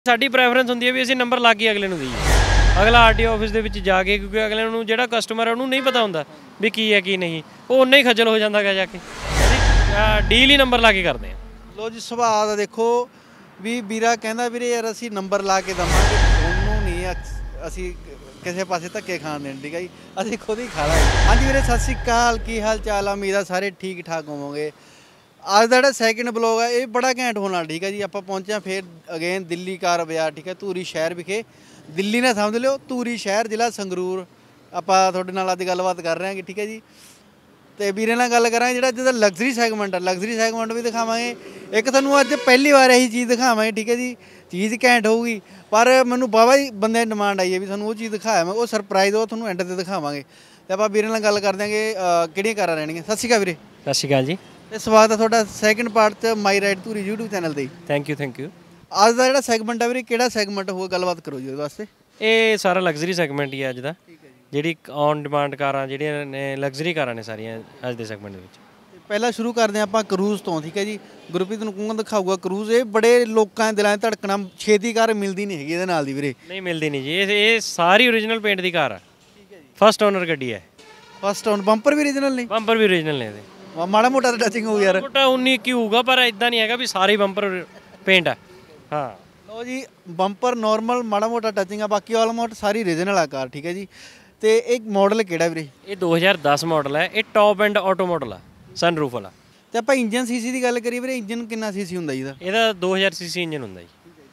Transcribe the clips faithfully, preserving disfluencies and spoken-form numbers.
ਸਾਡੀ ਪ੍ਰੈਫਰੈਂਸ ਹੁੰਦੀ ਹੈ ਵੀ ਅਸੀਂ ਨੰਬਰ ਲਾ ਕੇ ਅਗਲੇ ਨੂੰ ਦਈਏ। ਅਗਲਾ ਆਰਟੀਓ ਆਫਿਸ ਦੇ ਵਿੱਚ ਜਾ ਕੇ, ਕਿਉਂਕਿ ਅਗਲੇ ਨੂੰ ਜਿਹੜਾ ਕਸਟਮਰ ਹੈ ਉਹਨੂੰ ਨਹੀਂ ਪਤਾ ਹੁੰਦਾ ਵੀ ਕੀ ਹੈ ਕੀ ਨਹੀਂ, ਉਹ ਉਨਾ ਹੀ ਖੱਜਲ ਹੋ ਜਾਂਦਾ ਹੈਗਾ ਜਾ ਕੇ। ਅਸੀਂ ਡੀਲ ਹੀ ਨੰਬਰ ਲਾ ਕੇ ਕਰਦੇ ਹਾਂ। ਲੋ ਜੀ ਸੁਭਾਅ ਦਾ ਦੇਖੋ ਵੀ ਵੀਰਾ ਕਹਿੰਦਾ ਵੀਰੇ ਯਾਰ ਅਸੀਂ ਨੰਬਰ ਲਾ ਕੇ ਦੇਵਾਂਗੇ, ਉਹਨੂੰ ਨਹੀਂ ਅਸੀਂ ਕਿਸੇ ਪਾਸੇ ਧੱਕੇ ਖਾਣ ਦੇਣ, ਠੀਕ ਹੈ ਜੀ, ਅਸੀਂ ਖੁਦ ਹੀ ਖਾ ਲਾਂਗੇ। ਹਾਂਜੀ ਵੀਰੇ ਸਤਿ ਸ਼੍ਰੀ ਅਕਾਲ, ਕੀ ਹਾਲ ਚਾਲ ਆ? ਉਮੀਦ ਆ ਸਾਰੇ ਠੀਕ ਠਾਕ ਹੋਵੋਗੇ। ਅੱਜ ਦਾ ਜਿਹੜਾ ਸੈਕਿੰਡ ਬਲੌਗ ਹੈ ਇਹ ਬੜਾ ਘੈਂਟ ਹੋਣ ਵਾਲਾ, ਠੀਕ ਹੈ ਜੀ। ਆਪਾਂ ਪਹੁੰਚੇ ਹਾਂ ਫਿਰ ਅਗੇਨ ਦਿੱਲੀ ਕਾਰ ਬਾਜ਼ਾਰ, ਠੀਕ ਹੈ, ਧੂਰੀ ਸ਼ਹਿਰ ਵਿਖੇ। ਦਿੱਲੀ ਨਾ ਸਮਝ ਲਿਓ, ਧੂਰੀ ਸ਼ਹਿਰ, ਜ਼ਿਲ੍ਹਾ ਸੰਗਰੂਰ। ਆਪਾਂ ਤੁਹਾਡੇ ਨਾਲ ਅੱਜ ਗੱਲਬਾਤ ਕਰ ਰਹੇ ਹਾਂ, ਠੀਕ ਹੈ ਜੀ। ਤੇ ਵੀਰੇ ਨਾਲ ਗੱਲ ਕਰਾਂਗੇ ਜਿਹੜਾ ਜਿਹਦਾ ਲਗਜ਼ਰੀ ਸੈਗਮੈਂਟ ਆ, ਲਗਜ਼ਰੀ ਸੈਗਮੈਂਟ ਵੀ ਦਿਖਾਵਾਂਗੇ। ਇੱਕ ਤੁਹਾਨੂੰ ਅੱਜ ਪਹਿਲੀ ਵਾਰ ਇਹੀ ਚੀਜ਼ ਦਿਖਾਵਾਂਗੇ, ਠੀਕ ਹੈ ਜੀ। ਚੀਜ਼ ਘੈਂਟ ਹੋਊਗੀ, ਪਰ ਮੈਨੂੰ ਬਾਬਾ ਜੀ ਬੰਦੇ ਦੀ ਡਿਮਾਂਡ ਆਈ ਹੈ ਵੀ ਤੁਹਾਨੂੰ ਉਹ ਚੀਜ਼ ਦਿਖਾਇਆ ਮੈਂ, ਉਹ ਸਰਪ੍ਰਾਈਜ਼ ਉਹ ਤੁਹਾਨੂੰ ਐਂਡ 'ਤੇ ਦਿਖਾਵਾਂਗੇ। ਤੇ ਆਪਾਂ ਵੀਰੇ ਨਾਲ ਗੱਲ ਕਰ ਦਿਆਂਗੇ ਕਿਹੜੀਆਂ ਕਾਰਾਂ ਰਹਿਣਗੀਆਂ। ਸਤਿ ਸ਼੍ਰੀ ਅਕਾਲ ਵੀਰੇ। ਸਤਿ ਸ਼੍ਰੀ ਅਕਾਲ ਜੀ। ਤੇ ਸਵਾਗਤ ਹੈ ਤੁਹਾਡਾ ਸੈਕਿੰਡ ਪਾਰਟ 'ਚ my ride Dhuri YouTube channel 'ਤੇ। Thank you thank you. ਅੱਜ ਦਾ ਜਿਹੜਾ ਸੈਗਮੈਂਟ ਆ ਵੀਰੇ, ਕਿਹੜਾ ਸੈਗਮੈਂਟ ਹੋਊਗਾ, ਗੱਲਬਾਤ ਕਰੋ ਜੀ ਉਹਦੇ ਵਾਸਤੇ। ਇਹ ਸਾਰਾ ਲਗਜ਼ਰੀ ਸੈਗਮੈਂਟ ਹੀ ਹੈ ਅੱਜ ਦਾ, ਜਿਹੜੀ ਔਨ ਡਿਮਾਂਡ ਕਾਰਾਂ ਜਿਹੜੀਆਂ ਨੇ, ਲਗਜ਼ਰੀ ਕਾਰਾਂ ਨੇ ਸਾਰੀਆਂ ਅੱਜ ਦੇ ਸੈਗਮੈਂਟ ਦੇ ਵਿੱਚ। ਪਹਿਲਾਂ ਸ਼ੁਰੂ ਕਰਦੇ ਹਾਂ ਆਪਾਂ ਕਰੂਜ਼ ਤੋਂ, ਠੀਕ ਹੈ ਜੀ। ਗੁਰਪ੍ਰੀਤ ਨੂੰ ਕਹੂੰਗਾ ਦਿਖਾਊਗਾ ਕਰੂਜ਼। ਇਹ ਬੜੇ ਲੋਕਾਂ ਦੇ ਦਿਲਾਂ 'ਚ ਧੜਕਣਾ, ਛੇਤੀ ਕਾਰ ਮਿਲਦੀ ਨਹੀਂ ਹੈਗੀ ਇਹਦੇ ਨਾਲ ਦੀ ਵੀਰੇ। ਨਹੀਂ ਮਿਲਦੀ ਨਹੀਂ ਜੀ, ਇਹ ਇਹ ਸਾਰੀ ਓਰੀਜਨਲ ਪੇਂਟ ਦੀ ਕਾਰ ਆ। ਠੀਕ ਹੈ ਜੀ। ਫਸਟ ਓਨਰ ਗੱਡੀ ਹੈ। First owner. ਬੰਪਰ ਵੀ ਓਰੀਜਨਲ ਨੇ? ਬੰਪਰ ਵੀ ਓਰੀਜਨਲ ਨੇ ਇਹਦੇ। ਮਾੜਾ ਮੋਟਾ ਤਾਂ ਟੱਚਿੰਗ ਹੋਊ ਯਾਰ, ਮੋਟਾ ਉਨੀ ਕੀ ਹੋਊਗਾ, ਪਰ ਇਦਾਂ ਨਹੀਂ ਹੈਗਾ ਵੀ ਸਾਰੇ ਬੰਪਰ ਪੇਂਟ ਆ। ਹਾਂ ਲਓ ਜੀ, ਬੰਪਰ ਨੋਰਮਲ, ਮਾੜਾ ਮੋਟਾ ਟੱਚਿੰਗ ਆ, ਬਾਕੀ ਆਲਮੋਸਟ ਸਾਰੀ ਓਰੀਜਨਲ ਆ ਕਾਰ, ਠੀਕ ਹੈ ਜੀ। ਤੇ ਇੱਕ ਮਾਡਲ ਕਿਹੜਾ ਵੀਰੇ? ਇਹ ਦੋ ਹਜ਼ਾਰ ਦਸ ਮਾਡਲ ਹੈ। ਇਹ ਟੌਪ ਐਂਡ ਆਟੋ ਮਾਡਲ ਆ, ਸਨਰੂਫ ਵਾਲਾ। ਤੇ ਆਪਾਂ ਇੰਜਨ ਸੀਸੀ ਦੀ ਗੱਲ ਕਰੀਏ ਵੀਰੇ, ਇੰਜਨ ਕਿੰਨਾ ਸੀਸੀ ਹੁੰਦਾ ਜੀ ਇਹਦਾ? ਇਹਦਾ ਦੋ ਹਜ਼ਾਰ ਸੀਸੀ ਇੰਜਨ ਹੁੰਦਾ ਜੀ।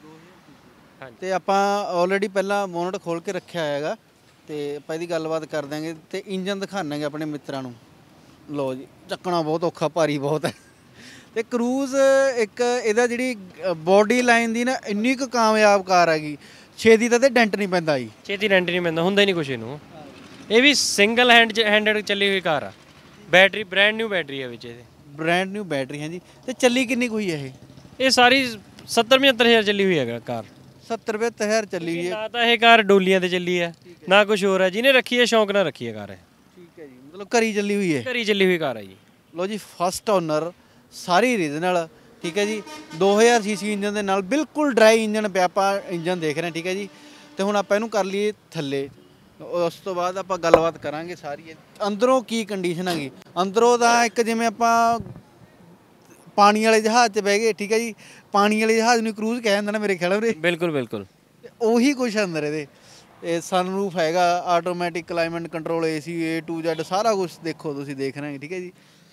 ਹਾਂਜੀ। ਤੇ ਆਪਾਂ ਆਲਰੇਡੀ ਪਹਿਲਾਂ ਬੋਨਟ ਖੋਲ ਕੇ ਰੱਖਿਆ ਹੈਗਾ, ਤੇ ਆਪਾਂ ਇਹਦੀ ਗੱਲਬਾਤ ਕਰ ਦਾਂਗੇ ਤੇ ਇੰਜਨ ਦਿਖਾਵਾਂਗੇ ਆਪਣੇ ਮਿੱਤਰਾਂ ਨੂੰ। ਲਓ ਜੀ, ਚੱਕਣਾ ਬਹੁਤ ਔਖਾ, ਭਾਰੀ ਬਹੁਤ ਹੈ। ਤੇ ਕਰੂਜ਼ ਇੱਕ ਇਹਦਾ ਜਿਹੜੀ ਬੋਡੀ ਲਾਈਨ ਦੀ ਨਾ ਇੰਨੀ ਕੁ ਕਾਮਯਾਬ ਕਾਰ ਹੈਗੀ, ਛੇਤੀ ਤਾਂ ਤੇ ਡੈਂਟ ਨਹੀਂ ਪੈਂਦਾ ਜੀ। ਛੇਤੀ ਡੈਂਟ ਨਹੀਂ ਪੈਂਦਾ, ਹੁੰਦਾ ਹੀ ਨਹੀਂ ਕੁਛ ਇਹਨੂੰ। ਇਹ ਵੀ ਸਿੰਗਲ ਹੈਂਡ ਹੈਂਡਡ ਚੱਲੀ ਹੋਈ ਕਾਰ ਆ। ਬੈਟਰੀ ਬ੍ਰੈਂਡ ਨਿਊ ਬੈਟਰੀ ਹੈ ਵਿੱਚ ਇਹਦੇ। ਬ੍ਰੈਂਡ ਨਿਊ ਬੈਟਰੀ ਹੈ ਜੀ। ਤੇ ਚੱਲੀ ਕਿੰਨੀ ਕੁ ਹੋਈ ਹੈ ਇਹ? ਇਹ ਸਾਰੀ ਸੱਤਰ ਪਝੱਤਰ ਹਜ਼ਾਰ ਚੱਲੀ ਹੋਈ ਹੈ ਕਾਰ। ਸੱਤਰ ਪਝੱਤਰ ਹਜ਼ਾਰ ਚੱਲੀ ਹੋਈ ਹੈ। ਨਾ ਤਾਂ ਇਹ ਕਾਰ ਡੋਲੀਆਂ ਤੇ ਚੱਲੀ ਹੈ, ਨਾ ਕੁਛ ਹੋਰ ਹੈ। ਜਿਹਨੇ ਰੱਖੀ ਹੈ ਸ਼ੌਂਕ ਨਾਲ ਰੱਖੀ ਹੈ ਕਾਰ। ਠੀਕ ਹੈ ਜੀ, ਮਤਲਬ ਘਰੀ ਚੱਲੀ ਹੋਈ ਹੈ। ਘਰੀ ਚੱਲੀ ਹੋਈ ਕਾਰ ਹੈ ਜੀ। ਲਓ ਜੀ, ਫਸਟ ਓਨਰ, ਸਾਰੀ ਓਰੀਜਨਲ, ਠੀਕ ਹੈ ਜੀ। ਦੋ ਹਜ਼ਾਰ ਸੀਸੀ ਇੰਜਨ ਦੇ ਨਾਲ, ਬਿਲਕੁਲ ਡਰਾਈ ਇੰਜਨ ਪਿਆ। ਆਪਾਂ ਇੰਜਨ ਦੇਖ ਰਹੇ ਹਾਂ, ਠੀਕ ਹੈ ਜੀ। ਤੇ ਹੁਣ ਆਪਾਂ ਇਹਨੂੰ ਕਰ ਲਈਏ ਥੱਲੇ, ਉਸ ਤੋਂ ਬਾਅਦ ਆਪਾਂ ਗੱਲਬਾਤ ਕਰਾਂਗੇ ਸਾਰੀ ਅੰਦਰੋਂ ਕੀ ਕੰਡੀਸ਼ਨ ਹੈਗੀ। ਅੰਦਰੋਂ ਦਾ ਇੱਕ ਜਿਵੇਂ ਆਪਾਂ ਪਾਣੀ ਵਾਲੇ ਜਹਾਜ਼ 'ਚ ਬਹਿ ਗਏ, ਠੀਕ ਹੈ ਜੀ। ਪਾਣੀ ਵਾਲੇ ਜਹਾਜ਼ ਨੂੰ ਕਰੂਜ਼ ਕਹਿ ਜਾਂਦਾ ਨਾ ਮੇਰੇ ਖਿਆਲ ਵੀਰੇ। ਬਿਲਕੁਲ ਬਿਲਕੁਲ ਉਹੀ ਕੁਛ ਅੰਦਰ ਇਹਦੇ। ਇਹ ਸਨਰੂਫ ਹੈਗਾ, automatic climate control, A C, A to Z ਸਾਰਾ ਕੁਛ ਦੇਖੋ ਤੁਸੀਂ, ਦੇਖ ਰਹੇ ਹੋ, ਠੀਕ ਹੈ ਜੀ।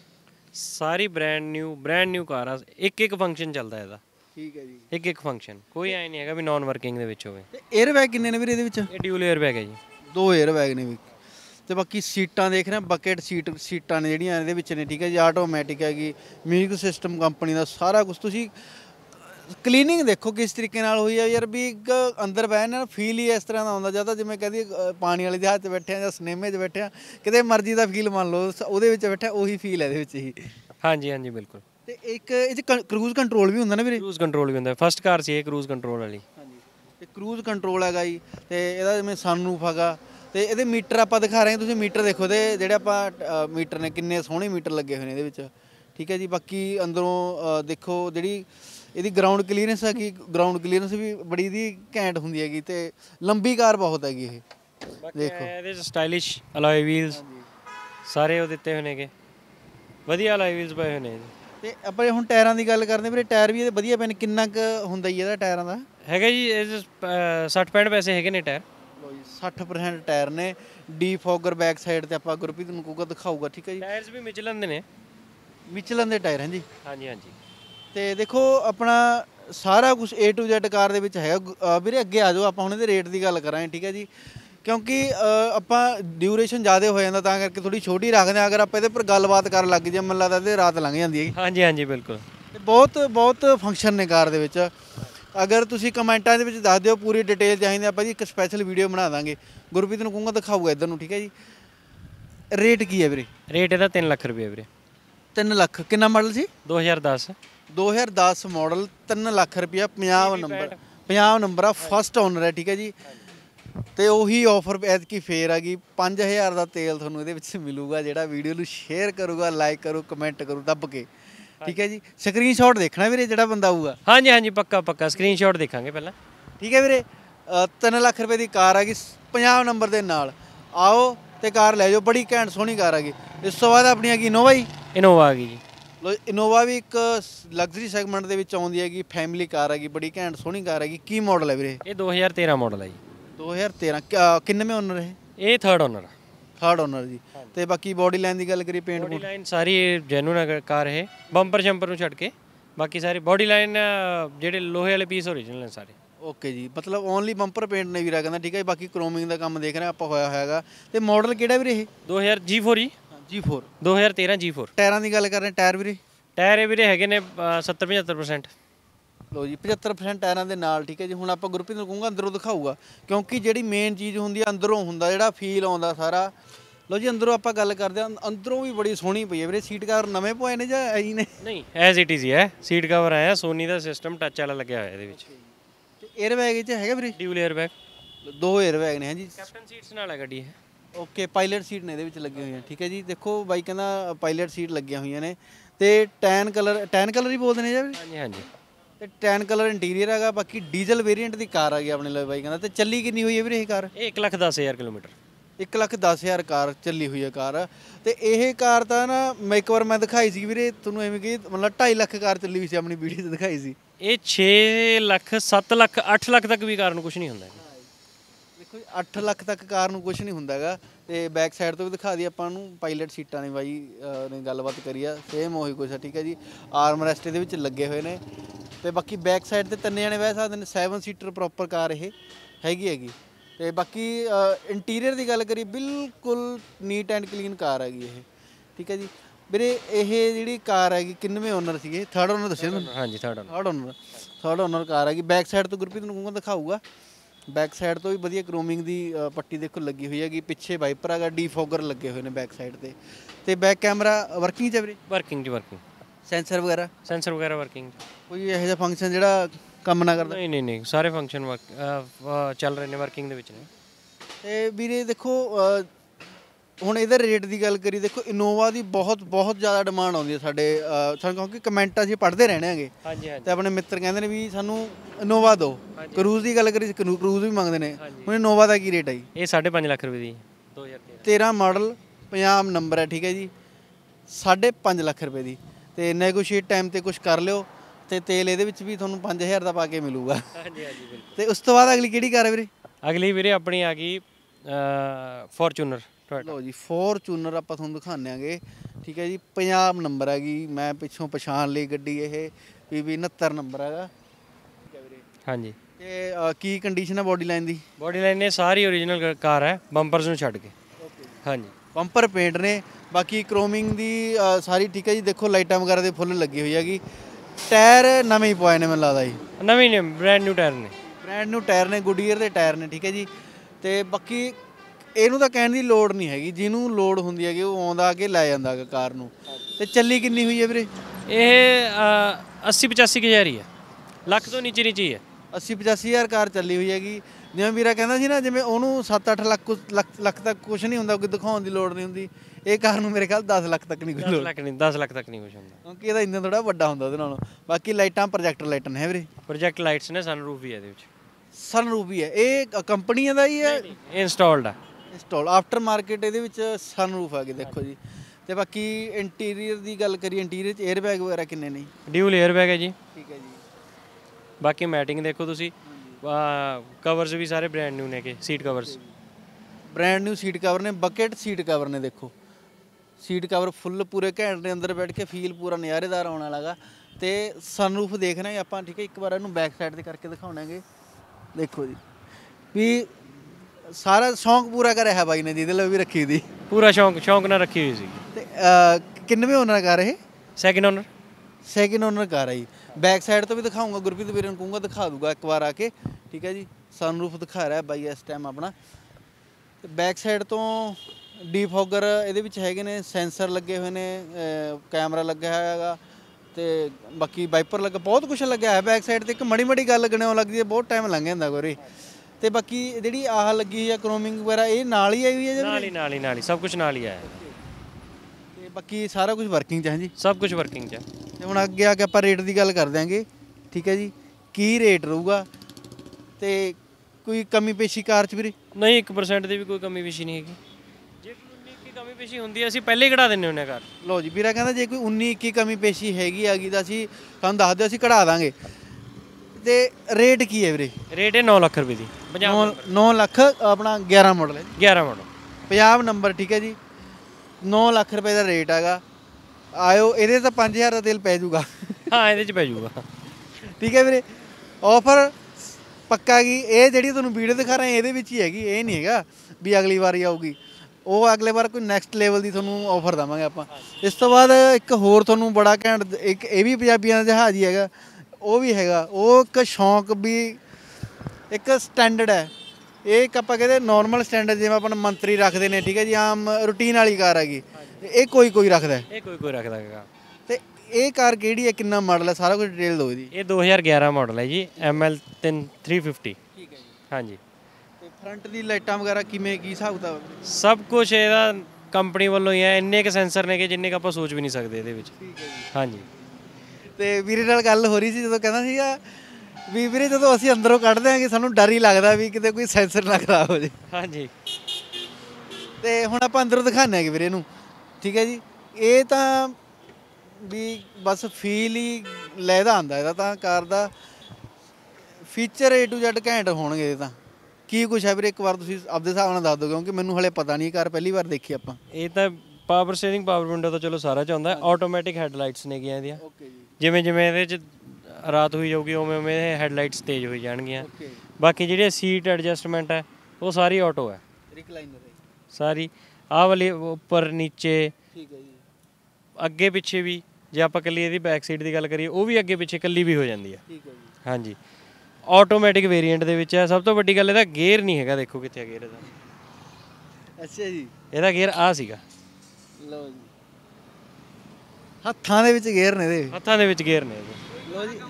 ਸਾਰੀ brand new brand new car ਆ। ਇੱਕ ਇੱਕ ਫੰਕਸ਼ਨ ਚੱਲਦਾ ਇਹਦਾ। ਠੀਕ ਹੈ ਜੀ। ਇੱਕ ਇੱਕ ਫੰਕਸ਼ਨ, ਕੋਈ ਐ ਨਹੀਂ ਹੈਗਾ ਵੀ ਨਾਨ ਵਰਕਿੰਗ ਦੇ ਵਿੱਚ ਹੋਵੇ। ਤੇ 에ਅਰ ਬੈਗ ਕਿੰਨੇ ਨੇ ਵੀਰੇ ਇਹਦੇ ਵਿੱਚ? ਇਹ ਡਿਊਲ 에ਅਰ ਬੈਗ ਹੈ ਜੀ। ਦੋ 에ਅਰ ਬੈਗ ਨੇ ਵੀ। ਤੇ ਬਾਕੀ ਸੀਟਾਂ ਦੇਖ ਰਹੇ, ਬਕਟ ਸੀਟ ਸੀਟਾਂ ਨੇ ਜਿਹੜੀਆਂ ਇਹਦੇ ਵਿੱਚ ਨੇ, ਠੀਕ ਹੈ ਜੀ। ਆਟੋਮੈਟਿਕ ਹੈਗੀ, ਮਿਊਜ਼ਿਕ ਸਿਸਟਮ ਕੰਪਨੀ ਦਾ ਸਾਰਾ ਕੁਝ। ਤੁਸੀਂ ਕਲੀਨਿੰਗ ਦੇਖੋ ਕਿਸ ਤਰੀਕੇ ਨਾਲ ਹੋਈ ਹੈ ਯਾਰ, ਵੀ ਇੱਕ ਅੰਦਰ ਬਹਿਣ ਨਾਲ ਫੀਲ ਹੀ ਇਸ ਤਰ੍ਹਾਂ ਦਾ ਹੁੰਦਾ, ਜਾਂ ਜਿਵੇਂ ਕਹਦੀ ਪਾਣੀ ਵਾਲੇ ਜਹਾਜ਼ 'ਚ ਬੈਠੇ ਆ ਜਾਂ ਸਿਨੇਮੇ 'ਚ ਬੈਠੇ ਆ, ਕਿਤੇ ਮਰਜ਼ੀ ਦਾ ਫੀਲ ਮੰਨ ਲਓ ਉਹਦੇ ਵਿੱਚ ਬੈਠਾ, ਉਹੀ ਫੀਲ ਹੈ ਇਹਦੇ ਵਿੱਚ ਹੀ। ਹਾਂਜੀ ਹਾਂਜੀ ਬਿਲਕੁਲ। ਤੇ ਇੱਕ ਇਹ 'ਚ ਕਰੂਜ਼ ਕੰਟਰੋਲ ਵੀ ਹੁੰਦਾ ਨਾ ਵੀਰੇ? ਕਰੂਜ਼ ਕੰਟਰੋਲ ਵੀ ਹੁੰਦਾ। ਫਸਟ ਕਾਰ ਸੀ ਇਹ ਕਰੂਜ਼ ਕੰਟਰੋਲ ਵਾਲੀ। ਹਾਂਜੀ। ਤੇ ਕਰੂਜ਼ ਕੰਟਰੋਲ ਹੈਗਾ ਜੀ। ਤੇ ਇਹਦਾ ਜਿਵੇਂ ਸਨਰੂਫ ਹੈਗਾ। ਤੇ ਇਹਦੇ ਮੀਟਰ ਆਪਾਂ ਦਿਖਾ ਰਹੇ ਹਾਂ, ਤੁਸੀਂ ਮੀਟਰ ਦੇਖੋ ਇਹਦੇ ਜਿਹੜੇ ਆਪਾਂ ਮੀਟਰ ਨੇ, ਕਿੰਨੇ ਸੋਹਣੇ ਮੀਟਰ ਲੱਗੇ ਹੋਏ ਨੇ ਇਹਦੇ ਵਿੱਚ, ਠੀਕ ਹੈ ਜੀ। ਬਾਕੀ ਅੰਦਰੋਂ ਦੇਖੋ ਜਿਹੜੀ ਇਹਦੀ ਗਰਾਊਂਡ ਕਲੀਅਰੈਂਸ ਹੈਗੀ, ਗਰਾਊਂਡ ਕਲੀਅਰੈਂਸ ਵੀ ਬੜੀ ਇਹਦੀ ਘੈਂਟ ਹੁੰਦੀ ਹੈਗੀ। ਤੇ ਲੰਬੀ ਕਾਰ ਬਹੁਤ ਹੈਗੀ ਇਹ, ਦੇਖੋ। ਇਹਦੇ 'ਚ ਸਟਾਈਲਿਸ਼ ਅਲੋਏ ਵੀਲਸ ਸਾਰੇ ਉਹ ਦਿੱਤੇ ਹੋਏ ਨੇਗੇ, ਵਧੀਆ ਅਲੋਏ ਵੀਲਸ ਪਏ ਹੋਏ ਨੇ। ਤੇ ਆਪਾਂ ਹੁਣ ਟਾਇਰਾਂ ਦੀ ਗੱਲ ਕਰਦੇ ਵੀਰੇ, ਟਾਇਰ ਵੀ ਇਹਦੇ ਵਧੀਆ ਪਏ ਨੇ। ਕਿੰਨਾ ਕੁ ਹੁੰਦਾ ਜੀ ਇਹਦਾ ਟਾਇਰਾਂ ਦਾ? ਹੈਗਾ ਜੀ ਇਹ ਸੱਠ ਪੈਂਹਠ ਪੈਸੇ ਹੈਗੇ ਨੇ ਟਾਇਰ। ਲੋ ਜੀ, ਸੱਠ ਪਰਸੈਂਟ ਟਾਇਰ ਨੇ। ਡੀ ਫੋਗਰ ਬੈਕ ਸਾਈਡ ਤੇ ਆਪਾਂ ਗੁਰਪ੍ਰੀਤ ਨੂੰ ਕਹੂਗਾ ਦਿਖਾਊਗਾ, ਠੀਕ ਹੈ ਜੀ। ਟਾਇਰਸ ਵੀ ਮਿਚਲਨ ਦੇ ਨੇ। ਮਿਚਲਨ ਦੇ ਟਾਇਰ ਹੈ ਜੀ। ਹਾਂਜੀ ਹਾਂਜੀ। ਤੇ ਦੇਖੋ ਆਪਣਾ ਸਾਰਾ ਕੁਝ ਏ ਟੂ ਜ਼ੈਡ ਕਾਰ ਦੇ ਵਿੱਚ ਹੈਗਾ ਵੀਰੇ। ਅੱਗੇ ਆ ਜਾਓ, ਆਪਾਂ ਹੁਣ ਇਹਦੇ ਰੇਟ ਦੀ ਗੱਲ ਕਰਾਂਗੇ, ਠੀਕ ਹੈ ਜੀ। ਕਿਉਂਕਿ ਆਪਾਂ ਡਿਊਰੇਸ਼ਨ ਜ਼ਿਆਦਾ ਹੋ ਜਾਂਦਾ, ਤਾਂ ਕਰਕੇ ਥੋੜੀ ਛੋਟੀ ਰੱਖਦੇ ਹਾਂ। ਅਗਰ ਆਪਾਂ ਇਹਦੇ ਪਰ ਗੱਲਬਾਤ ਕਰਨ ਲੱਗ ਜਾਈਏ, ਮੈਨੂੰ ਲੱਗਦਾ ਇਹਦੇ ਰਾਤ ਲੰਘ ਜਾਂਦੀ ਹੈ। ਹਾਂਜੀ ਹਾਂਜੀ ਬਿਲਕੁਲ। ਤੇ ਬਹੁਤ ਬਹੁਤ ਫੰਕਸ਼ਨ ਨੇ ਕਾਰ ਦੇ ਵਿੱਚ। ਅਗਰ ਤੁਸੀਂ ਕਮੈਂਟਾਂ ਦੇ ਵਿੱਚ ਦੱਸ ਦਿਓ ਪੂਰੀ ਡਿਟੇਲ ਚਾਹੀਦੀ, ਆਪਾਂ ਜੀ ਇੱਕ ਸਪੈਸ਼ਲ ਵੀਡੀਓ ਬਣਾ ਦਾਂਗੇ। ਗੁਰਪ੍ਰੀਤ ਨੂੰ ਕਹੂੰਗਾ ਦਿਖਾਊਗਾ ਇੱਧਰ ਨੂੰ, ਠੀਕ ਹੈ ਜੀ। ਰੇਟ ਕੀ ਹੈ ਵੀਰੇ? ਰੇਟ ਇਹਦਾ ਤਿੰਨ ਲੱਖ ਰੁਪਏ ਵੀਰੇ। ਤਿੰਨ ਲੱਖ। ਕਿੰਨਾ ਮਾਡਲ ਸੀ? ਦੋ ਹਜ਼ਾਰ ਦਸ। ਦੋ ਹਜ਼ਾਰ ਦਸ ਮਾਡਲ, ਤਿੰਨ ਲੱਖ ਰੁਪਇਆ, ਪੰਜਾਬ ਨੰਬਰ, ਪੰਜਾਬ ਨੰਬਰ ਆ, ਫਸਟ ਓਨਰ ਹੈ, ਠੀਕ ਹੈ ਜੀ। ਤੇ ਉਹੀ ਆਫਰ ਐਤਕੀ ਫੇਰ ਆ ਗਈ। ਪੰਜ ਹਜ਼ਾਰ ਦਾ ਤੇਲ ਤੁਹਾਨੂੰ ਇਹਦੇ ਵਿੱਚ ਮਿਲੂਗਾ, ਜਿਹੜਾ ਵੀਡੀਓ ਨੂੰ ਸ਼ੇਅਰ ਕਰੂਗਾ, ਲਾਈਕ ਕਰੂ, ਕਮੈਂਟ ਕਰੂ ਦੱਬ ਕੇ, ਠੀਕ ਹੈ ਜੀ। ਸਕਰੀਨਸ਼ਾਟ ਦੇਖਣਾ ਵੀਰੇ ਜਿਹੜਾ ਬੰਦਾ ਆਊਗਾ। ਹਾਂਜੀ ਹਾਂਜੀ ਪੱਕਾ ਪੱਕਾ ਸਕਰੀਨਸ਼ਾਟ ਦੇਖਾਂਗੇ ਪਹਿਲਾਂ। ਠੀਕ ਹੈ ਵੀਰੇ ਤਿੰਨ ਲੱਖ ਰੁਪਏ ਦੀ ਕਾਰ ਆ ਗਈ ਪੰਜਾਹ ਨੰਬਰ ਦੇ ਨਾਲ। ਆਓ ਤੇ ਕਾਰ ਲੈ ਜਾਓ, ਬੜੀ ਘੈਂਟ ਸੋਹਣੀ ਕਾਰ ਆ ਗਈ। ਇਸ ਤੋਂ ਬਾਅਦ ਆਪਣੀ ਆ ਗਈ ਇਨੋਵਾ ਜੀ। ਇਨੋਵਾ ਆ ਗਈ ਜੀ। ਲੋ ਇਨੋਵਾ ਵੀ ਇੱਕ ਲਗਜ਼ਰੀ ਸੈਗਮੈਂਟ ਦੇ ਵਿੱਚ ਆਉਂਦੀ ਹੈਗੀ, ਫੈਮਿਲੀ ਕਾਰ ਹੈਗੀ, ਬੜੀ ਘੈਂਟ ਸੋਹਣੀ ਕਾਰ ਹੈਗੀ। ਕੀ ਮਾਡਲ ਹੈ ਵੀਰੇ? ਇਹ ਦੋ ਹਜ਼ਾਰ ਤੇਰਾਂ ਮਾਡਲ ਹੈ ਜੀ। ਦੋ ਹਜ਼ਾਰ ਤੇਰਾਂ ਕਿੰਨਵੇਂ ਓਨਰ ਹੈ? ਇਹ ਥਰਡ ਓਨਰ ਆ। ਥਰਡ ਓਨਰ ਜੀ। ਤੇ ਬਾਕੀ ਬੋਡੀ ਲਾਈਨ ਦੀ ਗੱਲ ਕਰੀਏ, ਪੇਂਟ ਬੋਡੀ ਲਾਈਨ ਸਾਰੀ ਜੈਨੂਨ ਕਾਰ ਇਹ, ਬੰਪਰ ਜੰਪਰ ਨੂੰ ਛੱਡ ਕੇ ਬਾਕੀ ਸਾਰੀ ਬੋਡੀ ਲਾਈਨ ਜਿਹੜੇ ਲੋਹੇ ਵਾਲੇ ਪੀਸ ਓਰੀਜਨਲ ਨੇ ਸਾਰੇ। ਓਕੇ ਜੀ, ਮਤਲਬ ਓਨਲੀ ਬੰਪਰ ਪੇਂਟ ਨੇ ਵੀਰਾ ਕਹਿੰਦਾ, ਠੀਕ ਹੈ। ਬਾਕੀ ਕ੍ਰੋਮਿੰਗ ਦਾ ਕੰਮ ਦੇਖ ਰਹੇ ਆਪਾਂ ਹੋਇਆ ਹੋਇਆਗਾ। ਤੇ ਮਾਡਲ ਕਿਹੜਾ ਵੀਰੇ ਇਹ? ਦੋ ਹਜ਼ਾਰ ਜੀ ਫੋਰ ਜੀ। ਜੀ ਫੋਰ ਦੋ ਹਜ਼ਾਰ ਤੇਰਾਂ ਜੀ ਫੋਰ। ਟਾਇਰਾਂ ਦੀ ਗੱਲ ਕਰ ਰਹੇ, ਟਾਇਰ ਵੀਰੇ? ਟਾਇਰ ਇਹ ਵੀਰੇ ਹੈਗੇ ਨੇ ਸੱਤਰ ਪਝੱਤਰ ਪਰਸੈਂਟ। ਲੋ ਜੀ ਪਝੱਤਰ ਪਰਸੈਂਟ ਟਾਇਰਾਂ ਦੇ ਨਾਲ, ਠੀਕ ਹੈ ਜੀ। ਹੁਣ ਆਪਾਂ ਗੁਰਪ੍ਰੀਤ ਨੂੰ ਕਹੂੰਗਾ ਅੰਦਰੋਂ ਦਿਖਾਊਗਾ, ਕਿਉਂਕਿ ਜਿਹੜੀ ਮੇਨ ਚੀਜ਼ ਹੁੰਦੀ ਹੈ ਅੰਦਰੋਂ ਹੁੰਦਾ, ਜਿਹੜਾ ਫੀਲ ਆਉਂਦਾ ਸਾਰਾ। ਲੋ ਜੀ ਅੰਦਰੋਂ ਆਪਾਂ ਗੱਲ ਕਰਦੇ ਹਾਂ, ਅੰਦਰੋਂ ਵੀ ਬੜੀ ਸੋਹਣੀ ਪਈ ਹੈ ਵੀਰੇ। ਸੀਟ ਕਵਰ ਨਵੇਂ ਪਏ ਨੇ ਜਾਂ ਐਂ ਨੇ? ਨਹੀਂ, ਐਜ਼ ਇਟ ਇਜ਼ ਹੀ ਹੈ। ਸੀਟ ਕਵਰ ਆਇਆ ਸੋਨੀ ਦਾ ਸਿਸਟਮ ਟੱਚ ਵਾਲਾ ਲੱਗਿਆ ਹੋਇਆ ਇਹਦੇ ਵਿੱਚ। ਤੇ 에ਅਰ ਬੈਗ ਚ ਹੈਗਾ ਵੀਰੇ? ਡਿਊਲ 에ਅਰ ਬੈਗ, ਦੋ 에ਅਰ ਬੈਗ ਨੇ। ਹਾਂਜੀ, ਕੈਪਟਨ ਸੀਟਸ ਨਾਲ ਹੈ ਗੱਡੀ ਇਹ। ਓਕੇ, ਪਾਇਲਟ ਸੀਟ ਨੇ ਇਹਦੇ ਵਿੱਚ ਲੱਗੀਆਂ ਹੋਈਆਂ, ਠੀਕ ਹੈ ਜੀ। ਦੇਖੋ ਬਾਈ ਕਹਿੰਦਾ ਪਾਇਲਟ ਸੀਟ ਲੱਗੀਆਂ ਹੋਈਆਂ ਨੇ। ਤੇ ਟੈਨ ਕਲਰ, ਟੈਨ ਕਲਰ ਹੀ ਬੋਲਦੇ ਨੇ ਜਾਂ? ਹਾਂਜੀ ਹਾਂਜੀ। ਤੇ ਟੈਨ ਕਲਰ ਇੰਟੀਰੀਅਰ ਹੈਗਾ। ਬਾਕੀ ਡੀਜ਼ਲ ਵੇਰੀਐਂਟ ਦੀ ਕਾਰ ਆ ਗਈ ਆਪਣੇ ਲਈ ਬਾਈ ਕਹਿੰਦਾ। ਤੇ ਚੱਲੀ ਕਿੰਨੀ ਹੋਈ ਹੈ ਵੀਰੇ ਇਹ ਕਾਰ? ਇਹ ਇੱਕ ਲੱਖ ਦਸ ਹਜ਼ਾਰ ਕਿਲੋਮੀਟਰ। ਇੱਕ ਲੱਖ ਦਸ ਹਜ਼ਾਰ ਕਾਰ ਚੱਲੀ ਹੋਈ ਹੈ ਕਾਰ। ਤੇ ਇਹ ਕਾਰ ਤਾਂ ਨਾ ਮੈਂ ਇੱਕ ਵਾਰ ਮੈਂ ਦਿਖਾਈ ਸੀ ਵੀਰੇ ਤੁਹਾਨੂੰ, ਐਵੇਂ ਕਿ ਮਤਲਬ ਢਾਈ ਲੱਖ ਕਾਰ ਚੱਲੀ ਹੋਈ ਸੀ, ਆਪਣੀ ਵੀਡੀਓ 'ਤੇ ਦਿਖਾਈ ਸੀ। ਇਹ ਛੇ ਲੱਖ ਸੱਤ ਲੱਖ ਅੱਠ ਲੱਖ ਤੱਕ ਵੀ ਕਾਰ ਨੂੰ ਕੁਝ ਨਹੀਂ ਹੁੰਦਾ। ਦੇਖੋ ਜੀ ਅੱਠ ਲੱਖ ਤੱਕ ਕਾਰ ਨੂੰ ਕੁਝ ਨਹੀਂ ਹੁੰਦਾ ਹੈਗਾ। ਤੇ ਬੈਕ ਸਾਈਡ ਤੋਂ ਵੀ ਦਿਖਾ ਦਈਏ ਆਪਾਂ ਨੂੰ, ਪਾਇਲਟ ਸੀਟਾਂ ਨੇ ਬਾਈ ਨੇ ਗੱਲਬਾਤ ਕਰੀ ਆ, ਸੇਮ ਉਹੀ ਕੁਛ ਆ, ਠੀਕ ਹੈ ਜੀ। ਆਰਮ ਰੈਸਟ ਇਹਦੇ ਵਿੱਚ ਲੱਗੇ ਹੋਏ ਨੇ। ਤੇ ਬਾਕੀ ਬੈਕ ਸਾਈਡ ਤੇ ਤਿੰਨ ਜਣੇ ਬਹਿ ਸਕਦੇ ਨੇ। ਸੈਵਨ ਸੀਟਰ ਪ੍ਰੋਪਰ ਕਾਰ ਇਹ ਹੈਗੀ ਹੈਗੀ। ਤੇ ਬਾਕੀ ਇੰਟੀਰੀਅਰ ਦੀ ਗੱਲ ਕਰੀ, ਬਿਲਕੁਲ ਨੀਟ ਐਂਡ ਕਲੀਨ ਕਾਰ ਹੈਗੀ ਇਹ, ਠੀਕ ਹੈ ਜੀ ਵੀਰੇ। ਇਹ ਜਿਹੜੀ ਕਾਰ ਹੈਗੀ ਕਿੰਨਵੇਂ ਓਨਰ ਸੀਗੇ? ਥਰਡ ਓਨਰ ਦੱਸਿਆ ਤੁਹਾਨੂੰ? ਹਾਂਜੀ, third owner. Third owner third owner car ਹੈਗੀ। ਬੈਕ ਸਾਈਡ ਤੋਂ ਗੁਰਪ੍ਰੀਤ ਨੂੰ ਕਹੂੰਗਾ ਦਿਖਾਊਗਾ। ਬੈਕ ਸਾਈਡ ਤੋਂ ਵੀ ਵਧੀਆ ਕ੍ਰੋਮਿੰਗ ਦੀ ਪੱਟੀ ਦੇਖੋ ਲੱਗੀ ਹੋਈ ਹੈਗੀ। ਪਿੱਛੇ ਵਾਈਪਰ ਹੈਗਾ, ਡੀਫੋਗਰ ਲੱਗੇ ਹੋਏ ਨੇ ਬੈਕ ਸਾਈਡ ਤੇ। ਤੇ ਬੈਕ ਕੈਮਰਾ ਵਰਕਿੰਗ 'ਚ ਵੀਰੇ? ਵਰਕਿੰਗ ਜੀ, ਵਰਕਿੰਗ। ਸੈਂਸਰ ਵਗੈਰਾ? ਸੈਂਸਰ ਵਗੈਰਾ ਵਰਕਿੰਗ। ਕੋਈ ਇਹੋ ਜਿਹਾ ਫੰਕਸ਼ਨ ਜਿਹੜਾ ਕੰਮ ਨਾ ਕਰਦਾ? ਨਹੀਂ ਨਹੀਂ ਨਹੀਂ, ਸਾਰੇ ਫੰਕਸ਼ਨ ਵਰਕ ਚੱਲ ਰਹੇ ਨੇ, ਵਰਕਿੰਗ ਦੇ ਵਿੱਚ ਨੇ। ਤੇ ਵੀਰੇ ਦੇਖੋ ਹੁਣ ਇਹਦਾ ਰੇਟ ਦੀ ਗੱਲ ਕਰੀ, ਦੇਖੋ ਇਨੋਵਾ ਦੀ ਬਹੁਤ ਬਹੁਤ ਜ਼ਿਆਦਾ ਡਿਮਾਂਡ ਆਉਂਦੀ ਹੈ ਸਾਡੇ ਸਾਨੂੰ, ਕਿਉਂਕਿ ਕਮੈਂਟ ਅਸੀਂ ਪੜ੍ਹਦੇ ਰਹਿਣੇ ਹੈਗੇ। ਹਾਂਜੀ ਹਾਂਜੀ। ਤੇ ਆਪਣੇ ਮਿੱਤਰ ਕਹਿੰਦੇ ਨੇ ਵੀ ਸਾਨੂੰ ਇਨੋਵਾ ਦਿਓ। ਕਰੂਜ਼ ਦੀ ਗੱਲ ਕਰੀ, ਕਰੂਜ਼ ਵੀ ਮੰਗਦੇ ਨੇ। ਹੁਣ ਇਨੋਵਾ ਦਾ ਕੀ ਰੇਟ ਹੈ ਜੀ? ਇਹ ਸਾਢੇ ਪੰਜ ਲੱਖ ਰੁਪਏ ਦੀ, ਦੋ ਹਜ਼ਾਰ ਤੇਰਾਂ ਤੇਰਾਂ ਮਾਡਲ, ਪੰਜਾਬ ਨੰਬਰ ਹੈ, ਠੀਕ ਹੈ ਜੀ। ਸਾਢੇ ਪੰਜ ਲੱਖ ਰੁਪਏ ਦੀ। ਤੇ ਨੈਗੋਸ਼ੀਏਟ ਟਾਈਮ ਤੇ ਕੁਝ ਕਰ ਲਿਓ। ਤੇ ਤੇਲ ਇਹਦੇ ਵਿੱਚ ਵੀ ਤੁਹਾਨੂੰ ਪੰਜ ਹਜ਼ਾਰ ਦਾ ਪਾ ਕੇ ਮਿਲੂਗਾ। ਹਾਂਜੀ ਹਾਂਜੀ ਬਿਲਕੁਲ। ਤੇ ਉਸ ਤੋਂ ਬਾਅਦ ਅਗਲੀ ਕਿਹੜੀ ਕਾਰ ਹੈ ਵੀਰੇ? ਅਗਲੀ ਵੀਰੇ ਆਪਣੀ ਆ ਗਈ ਫੋਰਚੂਨਰ। ਲਓ ਜੀ ਫੋਰਚੂਨਰ ਆਪਾਂ ਤੁਹਾਨੂੰ ਦਿਖਾਉਂਦੇ ਆਂਗੇ, ਠੀਕ ਹੈ ਜੀ। ਪੰਜਾਬ ਨੰਬਰ ਹੈਗੀ, ਮੈਂ ਪਿੱਛੋਂ ਪਛਾਣ ਲਈ ਗੱਡੀ। ਇਹ ਪੀ ਵੀ ਉਨੱਤਰ ਨੰਬਰ ਹੈਗਾ, ਠੀਕ ਹੈ ਵੀਰੇ। ਹਾਂਜੀ। ਤੇ ਕੀ ਕੰਡੀਸ਼ਨ ਹੈ ਬੋਡੀ ਲਾਈਨ ਦੀ? ਬੋਡੀ ਲਾਈਨ ਨੇ ਸਾਰੀ ਓਰੀਜਨਲ ਕਾਰ ਹੈ, ਬੰਪਰਸ ਨੂੰ ਛੱਡ ਕੇ। ਹਾਂਜੀ, ਬੰਪਰ ਪੇਂਟ ਨੇ। ਬਾਕੀ ਕ੍ਰੋਮਿੰਗ ਦੀ ਸਾਰੀ, ਠੀਕ ਹੈ ਜੀ। ਦੇਖੋ ਲਾਈਟਾਂ ਵਗੈਰਾ ਦੇ ਫੁੱਲ ਲੱਗੀ ਹੋਈ ਹੈਗੀ। ਟਾਇਰ ਨਵੇਂ ਹੀ ਪਵਾਏ ਨੇ ਮੈਨੂੰ ਲੱਗਦਾ ਜੀ। ਨਵੇਂ ਨੇ, ਬ੍ਰੈਂਡ ਨਿਊ ਟਾਇਰ ਨੇ। ਬ੍ਰੈਂਡ ਨਿਊ ਟਾਇਰ ਨੇ, ਗੁੱਡੀਅਰ ਦੇ ਟਾਇਰ ਨੇ, ਠੀਕ ਹੈ ਜੀ। ਤੇ ਬਾਕੀ ਇਹਨੂੰ ਤਾਂ ਕਹਿਣ ਦੀ ਲੋੜ ਨਹੀਂ ਹੈਗੀ, ਜਿਹਨੂੰ ਲੋੜ ਹੁੰਦੀ ਹੈਗੀ ਉਹ ਆਉਂਦਾ ਕਿ ਲੈ ਜਾਂਦਾ ਹੈਗਾ ਕਾਰ ਨੂੰ। ਤੇ ਚੱਲੀ ਕਿੰਨੀ ਹੋਈ ਹੈ ਵੀਰੇ? ਇਹ ਅੱਸੀ ਪਚਾਸੀ ਕੁ ਹਜ਼ਾਰ ਹੀ ਹੈ, ਲੱਖ ਤੋਂ ਨੀਚੇ ਨੀਚੇ ਹੀ ਹੈ। ਅੱਸੀ ਪਚਾਸੀ ਹਜ਼ਾਰ ਕਾਰ ਚੱਲੀ ਹੋਈ ਹੈਗੀ। ਜਿਵੇਂ ਵੀਰਾ ਕਹਿੰਦਾ ਸੀ ਨਾ, ਜਿਵੇਂ ਉਹਨੂੰ ਸੱਤ ਅੱਠ ਲੱਖ ਲੱਖ ਲੱਖ ਤੱਕ ਕੁਛ ਨਹੀਂ ਹੁੰਦਾ, ਕੋਈ ਦਿਖਾਉਣ ਦੀ ਲੋੜ ਨਹੀਂ ਹੁੰਦੀ। ਇਹ ਕਾਰ ਨੂੰ ਮੇਰੇ ਖਿਆਲ ਦਸ ਲੱਖ ਤੱਕ ਨਹੀਂ ਕੋਈ ਲੋੜ। ਦਸ ਲੱਖ ਨਹੀਂ, ਦਸ ਲੱਖ ਤੱਕ ਨਹੀਂ ਕੁਛ ਹੁੰਦਾ, ਕਿਉਂਕਿ ਇਹਦਾ ਇੰਜਨ ਥੋੜਾ ਵੱਡਾ ਹੁੰਦਾ ਉਹਦੇ ਨਾਲੋਂ। ਬਾਕੀ ਲਾਈਟਾਂ ਪ੍ਰੋਜੈਕਟਰ ਲਾਈਟਾਂ ਨੇ ਵੀਰੇ। ਪ੍ਰੋਜੈਕਟ ਲਾਈਟਸ ਨੇ, ਸਨਰੂਫ ਵੀ ਹੈ ਇਹਦੇ ਵਿੱਚ। ਸਨਰੂਫ ਵੀ ਹੈ? ਇਹ ਕੰਪਨੀਆਂ ਦਾ ਹੀ ਹੈ? ਇਹ ਇੰਸਟਾਲਡ ਹੈ। ਇੰਸਟਾਲ ਆਫਟਰ ਮਾਰਕੀਟ ਇਹਦੇ ਵਿੱਚ ਸਨਰੂਫ ਹੈਗੇ, ਦੇਖੋ ਜੀ। ਤੇ ਬਾਕੀ ਇੰਟੀਰੀਅਰ ਦੀ ਗੱਲ ਕਰੀਏ, ਇੰਟੀਰੀਅਰ 'ਚ 에ਅਰ ਬੈਗ ਵਗੈਰਾ ਕਿੰਨੇ ਨੇ? ਡਿਊਲ 에ਅਰ ਬੈਗ ਹੈ ਜੀ, ਠੀਕ ਹੈ ਜੀ। ਬਾਕੀ ਮੈਟਿੰਗ ਦੇਖੋ ਤੁਸੀਂ, ਕਵਰਸ ਵੀ ਸਾਰੇ ਬ੍ਰੈਂਡ ਨਿਊ ਨੇ। ਕਿ seat covers brand new seat cover ਨੇ। ਬਕਟ ਸੀਟ ਕਵਰ ਨੇ, ਦੇਖੋ ਸੀਟ ਕਵਰ ਫੁੱਲ ਪੂਰੇ ਘੈਂਟ ਨੇ। ਅੰਦਰ ਬੈਠ ਕੇ ਫੀਲ ਪੂਰਾ ਨਜ਼ਾਰੇਦਾਰ ਆਉਣ ਵਾਲਾ ਗਾ। ਤੇ ਸਨਰੂਫ ਦੇਖਣਾ ਹੈ ਆਪਾਂ, ਠੀਕ ਹੈ। ਇੱਕ ਵਾਰ ਇਹਨੂੰ ਬੈਕ ਸਾਈਡ ਤੇ ਕਰਕੇ ਦਿਖਾਉਣਾਂਗੇ। ਦੇਖੋ ਜੀ ਵੀ ਸਾਰਾ ਸ਼ੌਂਕ ਪੂਰਾ ਕਰਿਆ ਹੈ ਬਾਈ ਨੇ, ਜਿਹਦੇ ਲਈ ਵੀ ਰੱਖੀ ਦੀ ਪੂਰਾ ਸ਼ੌਂਕ ਸ਼ੌਂਕ ਨਾਲ ਰੱਖੀ ਹੋਈ ਸੀ। ਤੇ ਕਿੰਨਵੇਂ ਓਨਰ ਕਾਰ ਇਹ? Second owner. Second owner car ਹੈ ਜੀ। ਬੈਕ ਸਾਈਡ ਤੋਂ ਵੀ ਦਿਖਾਊਂਗਾ, ਗੁਰਪ੍ਰੀਤ ਵੀਰੇ ਨੂੰ ਕਹੂੰਗਾ ਦਿਖਾ ਦੂਗਾ ਇੱਕ ਵਾਰ ਆ ਕੇ, ਠੀਕ ਹੈ ਜੀ। ਸਨਰੂਫ ਦਿਖਾ ਰਿਹਾ ਬਾਈ ਇਸ ਟਾਈਮ ਆਪਣਾ। ਤੇ ਬੈਕ ਸਾਈਡ ਤੋਂ ਡੀਫੋਗਰ ਇਹਦੇ ਵਿੱਚ ਹੈਗੇ ਨੇ, ਸੈਂਸਰ ਲੱਗੇ ਹੋਏ ਨੇ, ਕੈਮਰਾ ਲੱਗਿਆ ਹੋਇਆ ਹੈਗਾ। ਤੇ ਬਾਕੀ ਵਾਈਪਰ ਲੱਗਾ, ਬਹੁਤ ਕੁਛ ਲੱਗਿਆ ਹੈ ਬੈਕ ਸਾਈਡ ਤੇ। ਇੱਕ ਮੜੀ ਮੜੀ ਗੱਲ ਗਣਿਓ ਲੱਗਦੀ ਹੈ, ਬਹੁਤ ਟਾਈਮ ਲੰਘ ਜਾਂਦਾ ਗੋਰੇ। ਤੇ ਬਾਕੀ ਜਿਹੜੀ ਆਹ ਲੱਗੀ ਹੋਈ ਆ ਕ੍ਰੋਮਿੰਗ ਵਗੈਰਾ, ਇਹ ਨਾਲ ਹੀ ਆਈ ਹੋਈ ਹੈ? ਨਾਲ ਹੀ ਨਾਲ ਹੀ ਨਾਲ ਹੀ ਸਭ ਕੁਝ ਨਾਲ ਹੀ ਆਇਆ। ਤੇ ਬਾਕੀ ਸਾਰਾ ਕੁਝ ਵਰਕਿੰਗ 'ਚ ਹੈ ਜੀ? ਸਭ ਕੁਝ ਵਰਕਿੰਗ 'ਚ ਹੈ। ਤੇ ਹੁਣ ਅੱਗੇ ਆ ਕੇ ਆਪਾਂ ਰੇਟ ਦੀ ਗੱਲ ਕਰ ਦਿਆਂਗੇ, ਠੀਕ ਹੈ ਜੀ। ਕੀ ਰੇਟ ਰਹੂਗਾ ਤੇ ਕੋਈ ਕਮੀ ਪੇਸ਼ੀ ਕਾਰ 'ਚ ਵੀਰੇ? ਨਹੀਂ ਇੱਕ ਪਰਸੈਂਟ ਦੀ ਵੀ ਕੋਈ ਕਮੀ ਪੇਸ਼ੀ ਨਹੀਂ ਹੈਗੀ। ਜੇ ਕੋਈ ਉਨੀ ਇੱਕੀ ਕਮੀ ਪੇਸ਼ੀ ਹੁੰਦੀ ਹੈ ਅਸੀਂ ਪਹਿਲੇ ਹੀ ਕਢਾ ਦਿੰਦੇ ਹੁੰਦੇ ਹਾਂ ਕਾਰ। ਲਓ ਜੀ ਵੀਰਾ ਕਹਿੰਦਾ ਜੇ ਕੋਈ ਉਨੀ ਇੱਕੀ ਕਮੀ ਪੇਸ਼ੀ ਹੈਗੀ ਹੈਗੀ ਤਾਂ ਅਸੀਂ ਤੁਹਾਨੂੰ ਦੱਸ ਦਿਓ ਅਸੀਂ ਕਢਾ ਦਾਂਗੇ। ਤੇ ਰੇਟ ਕੀ ਹੈ ਵੀਰੇ? ਰੇਟ ਹੈ ਨੌ ਲੱਖ ਰੁਪਏ ਦੀ ਪੰਜਾਬ ਨੌ ਲੱਖ ਆਪਣਾ ਗਿਆਰਾਂ ਮਾਡਲ ਹੈ ਜੀ। ਗਿਆਰਾਂ ਮਾਡਲ ਪੰਜਾਬ ਨੰਬਰ ਠੀਕ ਹੈ ਜੀ। ਨੌ ਲੱਖ ਰੁਪਏ ਦਾ ਰੇਟ ਹੈਗਾ। ਆਇਓ ਇਹਦੇ ਤਾਂ ਪੰਜ ਹਜ਼ਾਰ ਦਾ ਤੇਲ ਪੈ ਜਾਊਗਾ। ਹਾਂ ਇਹਦੇ 'ਚ ਪੈ ਜਾਊਗਾ। ਠੀਕ ਹੈ ਵੀਰੇ ਆਫਰ ਪੱਕਾ ਗੀ। ਇਹ ਜਿਹੜੀ ਤੁਹਾਨੂੰ ਵੀਡੀਓ ਦਿਖਾ ਰਹੇ ਇਹਦੇ ਵਿੱਚ ਹੀ ਹੈਗੀ, ਇਹ ਨਹੀਂ ਹੈਗਾ ਵੀ ਅਗਲੀ ਵਾਰੀ ਆਊਗੀ। ਉਹ ਅਗਲੇ ਵਾਰ ਕੋਈ ਨੈਕਸਟ ਲੈਵਲ ਦੀ ਤੁਹਾਨੂੰ ਆਫਰ ਦੇਵਾਂਗੇ ਆਪਾਂ। ਇਸ ਤੋਂ ਬਾਅਦ ਇੱਕ ਹੋਰ ਤੁਹਾਨੂੰ ਬੜਾ ਘੈਂਟ, ਇੱਕ ਇਹ ਵੀ ਪੰਜਾਬੀਆਂ ਦਾ ਜਹਾਜ਼ ਹੀ ਹੈਗਾ, ਉਹ ਵੀ ਹੈਗਾ। ਉਹ ਇੱਕ ਸ਼ੌਂਕ ਵੀ ਇੱਕ ਸਟੈਂਡਰਡ ਹੈ। ਇਹ ਇੱਕ ਆਪਾਂ ਕਹਿੰਦੇ ਨੋਰਮਲ ਸਟੈਂਡਰਡ ਜਿਵੇਂ ਆਪਾਂ ਮੰਤਰੀ ਰੱਖਦੇ ਨੇ, ਠੀਕ ਹੈ ਜੀ, ਆਮ ਰੂਟੀਨ ਵਾਲੀ ਕਾਰ ਹੈਗੀ। ਇਹ ਕੋਈ ਕੋਈ ਰੱਖਦਾ, ਇਹ ਕੋਈ ਕੋਈ ਰੱਖਦਾ ਹੈਗਾ। ਤੇ ਇਹ ਕਾਰ ਕਿਹੜੀ ਹੈ, ਕਿੰਨਾ ਮਾਡਲ ਹੈ, ਸਾਰਾ ਕੁਝ ਡਿਟੇਲ ਦਿਓ ਇਹਦੀ। ਇਹ ਦੋ ਹਜ਼ਾਰ ਗਿਆਰਾਂ ਮਾਡਲ ਹੈ ਜੀ, ਐਮ ਐਲ ਤਿੰਨ ਥ੍ਰੀ ਫਿਫਟੀ। ਠੀਕ ਹੈ ਜੀ। ਹਾਂਜੀ। ਤੇ ਫਰੰਟ ਦੀ ਲਾਈਟਾਂ ਵਗੈਰਾ ਕਿਵੇਂ ਕੀ ਹਿਸਾਬ ਕਿਤਾਬ? ਸਭ ਕੁਝ ਇਹਦਾ ਕੰਪਨੀ ਵੱਲੋਂ ਹੀ ਹੈ। ਇੰਨੇ ਕੁ ਸੈਂਸਰ ਨੇ ਕਿ ਜਿੰਨੇ ਕੁ ਆਪਾਂ ਸੋਚ ਵੀ ਨਹੀਂ ਸਕਦੇ ਇਹਦੇ ਵਿੱਚ। ਠੀਕ ਹੈ ਜੀ। ਹਾਂਜੀ। ਤੇ ਵੀਰੇ ਨਾਲ ਗੱਲ ਹੋ ਰਹੀ ਸੀ ਜਦੋਂ ਕਹਿੰਦਾ ਸੀਗਾ ਵੀ ਵੀਰੇ ਜਦੋਂ ਅਸੀਂ ਅੰਦਰੋਂ ਕੱਢਦੇ ਆਂਗੇ ਸਾਨੂੰ ਡਰ ਹੀ ਲੱਗਦਾ ਵੀ ਕਿਤੇ ਕੋਈ ਸੈਂਸਰ ਨਾ ਖਰਾਬ ਹੋ ਜੇ। ਹਾਂਜੀ। ਤੇ ਹੁਣ ਆਪਾਂ ਅੰਦਰੋਂ ਦਿਖਾਉਂਦੇ ਆਂਗੇ ਵੀਰੇ ਇਹਨੂੰ। ਠੀਕ ਹੈ ਜੀ। ਇਹ ਤਾਂ ਵੀ ਬਸ ਫੀਲ ਹੀ ਲੈਦਾ ਆਉਂਦਾ ਇਹਦਾ ਤਾਂ ਕਾਰ ਦਾ। ਫੀਚਰ ਏ ਟੂ ਜ਼ੈਡ ਘੈਂਟ ਹੋਣਗੇ ਇਹ ਤਾਂ। ਕੀ ਕੁਛ ਹੈ ਵੀਰੇ ਇੱਕ ਵਾਰ ਤੁਸੀਂ ਆਪਦੇ ਹਿਸਾਬ ਨਾਲ ਦੱਸ ਦਿਓ, ਕਿਉਂਕਿ ਮੈਨੂੰ ਹਲੇ ਪਤਾ ਨਹੀਂ, ਕਾਰ ਪਹਿਲੀ ਵਾਰ ਦੇਖੀ ਆਪਾਂ। ਇਹ ਤਾਂ ਪਾਵਰ ਸਟੀਅਰਿੰਗ ਪਾਵਰ ਵਿੰਡੋ ਤਾਂ ਚਲੋ ਸਾਰਾ ਚ ਆਉਂਦਾ। ਆਟੋਮੈਟਿਕ ਹੈਡਲਾਈਟਸ ਨੇਗੀਆਂ ਇਹਦੀਆਂ। ਓਕੇ ਜੀ। ਜਿਵੇਂ ਜਿਵੇਂ ਇਹਦੇ ਚ ਰਾਤ ਹੋਈ ਜਾਊਗੀ ਉਵੇਂ ਉਵੇਂ ਇਹ ਹੈਡਲਾਈਟਸ ਤੇਜ਼ ਹੋਈ ਜਾਣਗੀਆਂ। ਓਕੇ। ਬਾਕੀ ਜਿਹੜੀ ਸੀਟ ਐਡਜਸਟਮੈਂਟ ਹੈ ਉਹ ਸਾਰੀ ਆਟੋ ਹੈ। ਰਿਕਲਾਈਨਰ ਹੈ ਸਾਰੀ ਆਹ ਵਾਲੀ ਉੱਪਰ ਨੀਚੇ। ਠੀਕ ਹੈ ਜੀ। ਅੱਗੇ ਪਿੱਛੇ ਵੀ, ਜੇ ਆਪਾਂ ਇਕੱਲੀ ਇਹਦੀ ਬੈਕ ਸੀਟ ਦੀ ਗੱਲ ਕਰੀਏ ਉਹ ਵੀ ਅੱਗੇ ਪਿੱਛੇ ਇਕੱਲੀ ਵੀ ਹੋ ਜਾਂਦੀ ਹੈ। ਠੀਕ ਹੈ ਜੀ। ਹਾਂਜੀ। ਆਟੋਮੈਟਿਕ ਵੇਰੀਐਂਟ ਦੇ ਵਿੱਚ ਹੈ। ਸਭ ਤੋਂ ਵੱਡੀ ਗੱਲ ਇਹਦਾ ਗੇਅਰ ਨਹੀਂ ਹੈਗਾ। ਦੇਖੋ ਕਿੱਥੇ ਹੈ ਗੇਅਰ ਇਹਦਾ। ਅੱਛਾ ਜੀ। ਇਹਦਾ ਗੇਅਰ ਆ ਸੀਗਾ। ਲਓ ਜੀ। ਹੱਥਾਂ ਦੇ ਵਿੱਚ ਗੇਅਰ ਨੇ ਇਹਦੇ। ਹੱਥਾਂ ਦੇ ਵਿੱਚ ਗੇਅਰ ਨੇ ਇਹਦੇ। ਲਓ ਜੀ।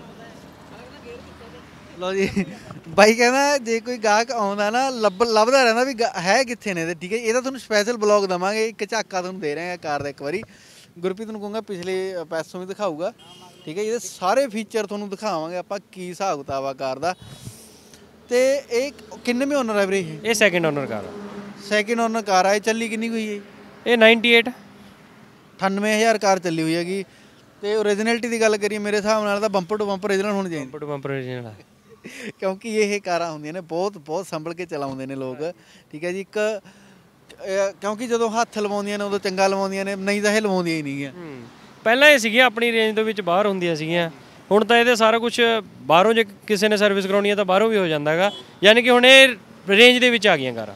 ਲਓ ਜੀ ਬਾਈ ਕਹਿੰਦਾ ਜੇ ਕੋਈ ਗਾਹਕ ਆਉਂਦਾ ਨਾ ਲੱਭ ਲੱਭਦਾ ਰਹਿੰਦਾ ਵੀ ਹੈ ਕਿੱਥੇ ਨੇ ਇਹਦੇ। ਠੀਕ ਹੈ। ਇਹਦਾ ਤੁਹਾਨੂੰ ਸਪੈਸ਼ਲ ਬਲੌਗ ਦੇਵਾਂਗੇ, ਇੱਕ ਝਾਕਾ ਤੁਹਾਨੂੰ ਦੇ ਰਹੇ ਹਾਂ ਕਾਰ ਦਾ ਇੱਕ ਵਾਰੀ। ਗੁਰਪ੍ਰੀਤ ਨੂੰ ਕਹੂੰਗਾ ਪਿਛਲੇ ਪੈਸੋਂ ਵੀ ਦਿਖਾਊਗਾ। ਠੀਕ ਹੈ। ਇਹਦੇ ਸਾਰੇ ਫੀਚਰ ਤੁਹਾਨੂੰ ਦਿਖਾਵਾਂਗੇ ਆਪਾਂ, ਕੀ ਹਿਸਾਬ ਕਿਤਾਬ ਆ ਕਾਰ ਦਾ। ਤੇ ਇਹ ਕਿੰਨੇਵੇਂ ਓਨਰ ਹੈ ਵੀਰੇ? ਇਹ ਇਹ ਸੈਕਿੰਡ ਓਨਰ ਕਾਰ ਆ। ਸੈਕਿੰਡ ਓਨਰ ਕਾਰ ਆ। ਇਹ ਚੱਲੀ ਕਿੰਨੀ ਹੋਈ ਹੈ? ਇਹ ਨਾਈਨਟੀ ਏਟ ਅਠਾਨਵੇਂ ਹਜ਼ਾਰ ਕਾਰ ਚੱਲੀ ਹੋਈ ਹੈਗੀ। ਤੇ ਓਰੀਜਨੈਲਿਟੀ ਦੀ ਗੱਲ ਕਰੀਏ ਮੇਰੇ ਹਿਸਾਬ ਨਾਲ ਤਾਂ ਬੰਪਰ ਟੂ ਬੰਪਰ ਓਰੀਜਨਲ ਹੋਣੀ ਚਾਹੀਦੀ, ਬੰਪਰ ਟੂ ਬੰਪਰ ਓਰੀਜਨਲ ਆ। ਕਿਉਂਕਿ ਇਹ ਕਾਰਾਂ ਹੁੰਦੀਆਂ ਨੇ ਬਹੁਤ ਬਹੁਤ ਸੰਭਲ ਕੇ ਚਲਾਉਂਦੇ ਨੇ ਲੋਕ। ਠੀਕ ਹੈ ਜੀ। ਇੱਕ ਕਿਉਂਕਿ ਜਦੋਂ ਹੱਥ ਲਵਾਉਂਦੀਆਂ ਨੇ ਉਦੋਂ ਚੰਗਾ ਲਵਾਉਂਦੀਆਂ ਨੇ, ਨਹੀਂ ਤਾਂ ਇਹ ਲਵਾਉਂਦੀਆਂ ਹੀ ਨਹੀਂ ਗੀਆਂ। ਪਹਿਲਾਂ ਇਹ ਸੀਗੀਆਂ ਆਪਣੀ ਰੇਂਜ ਦੇ ਵਿੱਚ ਬਾਹਰ ਹੁੰਦੀਆਂ ਸੀਗੀਆਂ। ਹੁਣ ਤਾਂ ਇਹਦੇ ਸਾਰਾ ਕੁਝ ਬਾਹਰੋਂ ਜੇ ਕਿਸੇ ਨੇ ਸਰਵਿਸ ਕਰਾਉਣੀ ਹੈ ਤਾਂ ਬਾਹਰੋਂ ਵੀ ਹੋ ਜਾਂਦਾ ਹੈਗਾ। ਯਾਨੀ ਕਿ ਹੁਣ ਇਹ ਰੇਂਜ ਦੇ ਵਿੱਚ ਆ ਗਈਆਂ ਕਾਰਾਂ।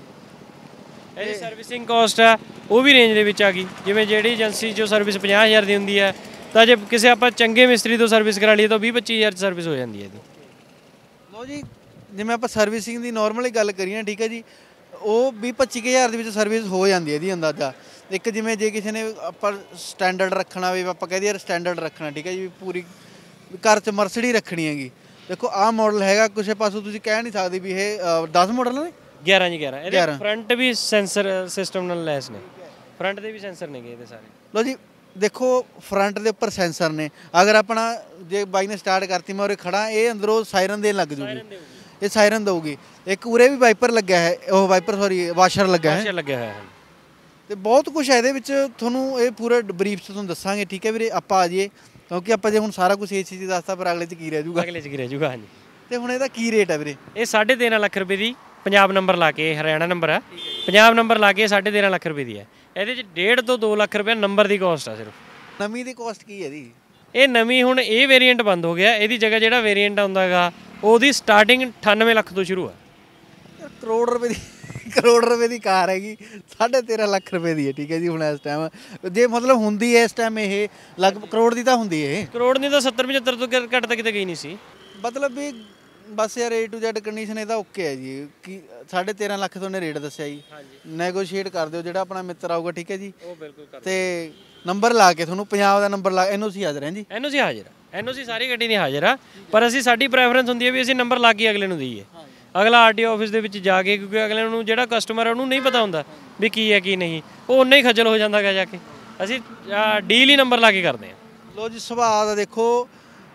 ਇਹਦੀ ਸਰਵਿਸਿੰਗ ਕਾਸਟ ਆ ਉਹ ਵੀ ਰੇਂਜ ਦੇ ਵਿੱਚ ਆ ਗਈ। ਜਿਵੇਂ ਜਿਹੜੀ ਏਜੰਸੀ 'ਚੋਂ ਸਰਵਿਸ ਪੰਜਾਹ ਹਜ਼ਾਰ ਦੀ ਹੁੰਦੀ ਹੈ, ਤਾਂ ਜੇ ਕਿਸੇ ਆਪਾਂ ਚੰਗੇ ਮਿਸਤਰੀ ਤੋਂ ਸਰਵਿਸ ਕਰਾ ਲਈਏ ਤਾਂ ਵੀਹ ਪੱਚੀ ਹਜ਼ਾਰ 'ਚ ਸਰਵਿਸ ਹੋ ਜਾਂਦੀ ਹੈ ਇਹਦੀ। ਲਓ ਜੀ। ਜਿਵੇਂ ਆਪਾਂ ਸਰਵਿਸਿੰਗ ਦੀ ਨੋਰਮਲੀ ਗੱਲ ਕਰੀਏ, ਠੀਕ ਹੈ ਜੀ, ਉਹ ਵੀਹ ਪੱਚੀ ਕੁ ਹਜ਼ਾਰ ਦੇ ਵਿੱਚ ਸਰਵਿਸ ਹੋ ਜਾਂਦੀ ਹੈ ਇਹਦੀ ਅੰਦਾਜ਼ਾ। ਇੱਕ ਜਿਵੇਂ ਜੇ ਕਿਸੇ ਨੇ ਆਪਾਂ ਸਟੈਂਡਰਡ ਰੱਖਣਾ ਵੀ, ਆਪਾਂ ਕਹਿ ਦਈਏ ਯਾਰ ਸਟੈਂਡਰਡ ਰੱਖਣਾ, ਠੀਕ ਹੈ ਜੀ, ਪੂਰੀ ਘਰ 'ਚ ਮਰਸਡੀ ਰੱਖਣੀ ਹੈਗੀ। ਦੇਖੋ ਆਹ ਮਾਡਲ ਹੈਗਾ, ਕਿਸੇ ਪਾਸੋਂ ਤੁਸੀਂ ਕਹਿ ਨਹੀਂ ਸਕਦੇ ਵੀ ਇਹ ਦਸ ਮਾਡਲ ਨੇ। ਗਿਆਰਾਂ ਜੀ ਗਿਆਰਾਂ। ਇਹਦੇ ਫਰੰਟ ਵੀ ਸੈਂਸਰ ਸਿਸਟਮ ਨਾਲ ਲੈਸ ਨੇ। ਫਰੰਟ ਦੇ ਵੀ ਸੈਂਸਰ ਨੇਗੇ ਇਹਦੇ ਸਾਰੇ। ਲਓ ਜੀ ਦੇਖੋ ਫਰੰਟ ਦੇ ਉੱਪਰ ਸੈਂਸਰ ਨੇ। ਅਗਰ ਆਪਣਾ ਜੇ ਬਾਈ ਨੇ ਸਟਾਰਟ ਕਰਤੀ ਮੈਂ ਉਰੇ ਖੜਾ, ਇਹ ਅੰਦਰੋਂ ਸਾਇਰਨ ਦੇਣ ਲੱਗ ਜੂਗੀ। ਇਹ ਸਾਇਰਨ ਦਊਗੀ। ਇੱਕ ਉਰੇ ਵੀ ਵਾਈਪਰ ਲੱਗਿਆ ਹੈ, ਉਹ ਵਾਈਪਰ ਸੌਰੀ ਵਾਸ਼ਰ ਲੱਗਾ ਹੈ। ਲੱਗਿਆ ਹੋਇਆ ਹੈ। ਤੇ ਬਹੁਤ ਕੁਝ ਹੈ ਇਹਦੇ ਵਿੱਚ, ਤੁਹਾਨੂੰ ਇਹ ਪੂਰਾ ਬਰੀਫ 'ਚ ਤੁਹਾਨੂੰ ਦੱਸਾਂਗੇ। ਠੀਕ ਹੈ ਵੀਰੇ। ਆਪਾਂ ਆ ਜਾਈਏ, ਕਿਉਂਕਿ ਆਪਾਂ ਜੇ ਹੁਣ ਸਾਰਾ ਕੁਝ ਇਸ ਚੀਜ਼ ਦੱਸਤਾ ਪਰ ਅਗਲੇ 'ਚ ਕੀ ਰਹਿ ਜੂਗਾ। ਅਗਲੇ 'ਚ ਕੀ ਰਹਿ ਜੂਗਾ। ਹਾਂਜੀ। ਤੇ ਹੁਣ ਇਹਦਾ ਕੀ ਰੇਟ ਹੈ ਵੀਰੇ? ਇਹ ਸਾਢੇ ਤੇਰਾਂ ਲੱਖ ਰੁਪਏ ਦੀ ਪੰਜਾਬ ਨੰਬਰ ਲਾ ਕੇ, ਹਰਿਆਣਾ ਨੰਬਰ ਹੈ, ਪੰਜਾਬ ਨੰਬਰ ਲਾ ਕੇ ਸਾਢੇ ਤੇਰਾਂ ਲੱਖ ਰੁਪਏ ਦੀ ਹੈ। ਇਹਦੇ 'ਚ ਡੇਢ ਤੋਂ ਦੋ ਲੱਖ ਰੁਪਏ ਨੰਬਰ ਦੀ ਕਾਸਟ ਆ ਸਿਰਫ। ਨਵੀਂ ਦੀ ਕਾਸਟ ਕੀ ਹੈ ਜੀ? ਇਹ ਨਵੀਂ ਹੁਣ ਇਹ ਵੇਰੀਐਂਟ ਬੰਦ ਹੋ ਗਿਆ। ਇਹਦੀ ਜਗ੍ਹਾ ਜਿਹੜਾ ਵੇਰੀਐਂਟ ਆਉਂਦਾ ਹੈਗਾ ਉਹਦੀ ਸਟਾਰਟਿੰਗ ਅਠਾਨਵੇਂ ਲੱਖ ਤੋਂ ਸ਼ੁਰੂ ਆ। ਕਰੋੜ ਰੁਪਏ ਦੀ ਕਰੋੜ ਰੁਪਏ ਦੀ ਕਾਰ ਹੈਗੀ, ਸਾਢੇ ਤੇਰਾਂ ਲੱਖ ਰੁਪਏ ਦੀ ਹੈ। ਠੀਕ ਹੈ ਜੀ। ਹੁਣ ਇਸ ਟਾਈਮ ਜੇ ਮਤਲਬ ਹੁੰਦੀ ਹੈ ਇਸ ਟਾਈਮ ਇਹ ਲਗਭਗ ਕਰੋੜ ਦੀ ਤਾਂ ਹੁੰਦੀ ਹੈ। ਇਹ ਕਰੋੜ ਦੀ ਤਾਂ ਸੱਤਰ ਪਝੱਤਰ ਤੋਂ ਘੱਟ ਤਾਂ ਕਿਤੇ ਗਈ ਨਹੀਂ ਸੀ। ਮਤਲਬ ਵੀ ਬਸ ਯਾਰ ਏ ਟੂ ਜ਼ੈਡ ਕੰਡੀਸ਼ਨ ਇਹਦਾ ਓਕੇ ਹੈ ਜੀ। ਕਿ ਸਾਢੇ ਤੇਰਾਂ ਲੱਖ ਤੋਂ ਨੇ ਰੇਟ ਦੱਸਿਆ ਜੀ। ਨੈਗੋਸ਼ੀਏਟ ਕਰ ਦਿਓ ਜਿਹੜਾ ਆਪਣਾ ਮਿੱਤਰ ਆਊਗਾ। ਠੀਕ ਹੈ ਜੀ। ਉਹ ਬਿਲਕੁਲ ਕਰ। ਤੇ ਨੰਬਰ ਲਾ ਕੇ ਤੁਹਾਨੂੰ ਪੰਜਾਬ ਦਾ ਨੰਬਰ ਲਾ, ਐਨ ਓ ਸੀ ਹਾਜ਼ਰ ਹੈ ਜੀ। ਐਨ ਓ ਸੀ ਹਾਜ਼ਰ ਆ। ਐਨ ਓ ਸੀ ਸਾਰੀ ਗੱਡੀ ਦੀ ਹਾਜ਼ਰ ਆ, ਪਰ ਅਸੀਂ ਸਾਡੀ ਪ੍ਰੈਫਰੈਂਸ ਹੁੰਦੀ ਹੈ ਵੀ ਅਸੀਂ ਨੰਬਰ ਲਾ ਕੇ ਅਗਲੇ ਨੂੰ ਦਈਏ। ਅਗਲਾ ਆਰ ਟੀ ਓ ਆਫਿਸ ਦੇ ਵਿੱਚ ਜਾ ਕੇ, ਕਿਉਂਕਿ ਅਗਲੇ ਨੂੰ ਜਿਹੜਾ ਕਸਟਮਰ ਹੈ ਉਹਨੂੰ ਨਹੀਂ ਪਤਾ ਹੁੰਦਾ ਵੀ ਕੀ ਹੈ ਕੀ ਨਹੀਂ, ਉਹ ਉਨਾ ਹੀ ਖੱਜਲ ਹੋ ਜਾਂਦਾ ਹੈਗਾ ਜਾ ਕੇ। ਅਸੀਂ ਡੀਲ ਹੀ ਨੰਬਰ ਲਾ ਕੇ ਕਰਦੇ ਹਾਂ। ਲੋ ਜੀ ਸੁਭਾਅ ਦਾ ਦੇਖੋ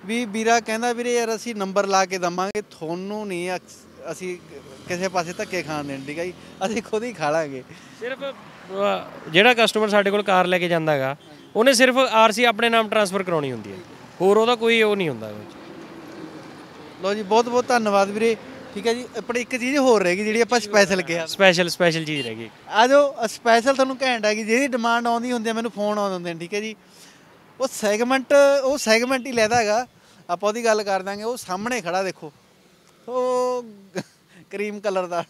ਵੀ ਵੀਰਾ ਕਹਿੰਦਾ ਵੀਰੇ ਯਾਰ ਅਸੀਂ ਨੰਬਰ ਲਾ ਕੇ ਦਵਾਂਗੇ, ਤੁਹਾਨੂੰ ਨਹੀਂ ਅਕਸ- ਅਸੀਂ ਕਿਸੇ ਪਾਸੇ ਧੱਕੇ ਖਾਣ ਦੇਣ, ਠੀਕ ਹੈ ਜੀ, ਅਸੀਂ ਖੁਦ ਹੀ ਖਾ ਲਾਂਗੇ। ਸਿਰਫ ਅਹ, ਜਿਹੜਾ ਕਸਟਮਰ ਸਾਡੇ ਕੋਲ ਕਾਰ ਲੈ ਕੇ ਜਾਂਦਾ ਹੈਗਾ ਉਹਨੇ ਸਿਰਫ ਆਰਸੀ ਆਪਣੇ ਨਾਮ ਟਰਾਂਸਫਰ ਕਰਾਉਣੀ ਹੁੰਦੀ ਹੈ, ਹੋਰ ਉਹਦਾ ਕੋਈ ਉਹ ਨਹੀਂ ਹੁੰਦਾ। ਲੋ ਜੀ, ਬਹੁਤ ਬਹੁਤ ਧੰਨਵਾਦ ਵੀਰੇ, ਠੀਕ ਹੈ ਜੀ। ਆਪਣੀ ਇੱਕ ਚੀਜ਼ ਹੋਰ ਰਹਿ ਗਈ ਜਿਹੜੀ ਆਪਾਂ ਸਪੈਸ਼ਲ ਕਿਹਾ, ਸਪੈਸ਼ਲ ਸਪੈਸ਼ਲ ਚੀਜ਼ ਰਹਿ ਗਈ। ਆ ਜਾਓ, ਸਪੈਸ਼ਲ ਤੁਹਾਨੂੰ ਘੈਂਟ ਹੈਗੀ, ਜਿਹਦੀ ਡਿਮਾਂਡ ਆਉਂਦੀ ਹੁੰਦੀ ਹੈ ਮੈਨੂੰ ਫੋਨ ਆਉਂਦੇ ਹੁੰਦੇ ਨੇ, ਠੀਕ ਹੈ ਜੀ। ਉਹ ਸੈਗਮੈਂਟ ਉਹ ਸੈਗਮੈਂਟ ਹੀ ਲੈਦਾ ਹੈਗਾ, ਆਪਾਂ ਉਹਦੀ ਗੱਲ ਕਰ ਦਾਂਗੇ। ਉਹ ਸਾਹਮਣੇ ਖੜਾ ਦੇਖੋ, ਉਹ ਕਰੀਮ ਕਲਰ ਦਾ।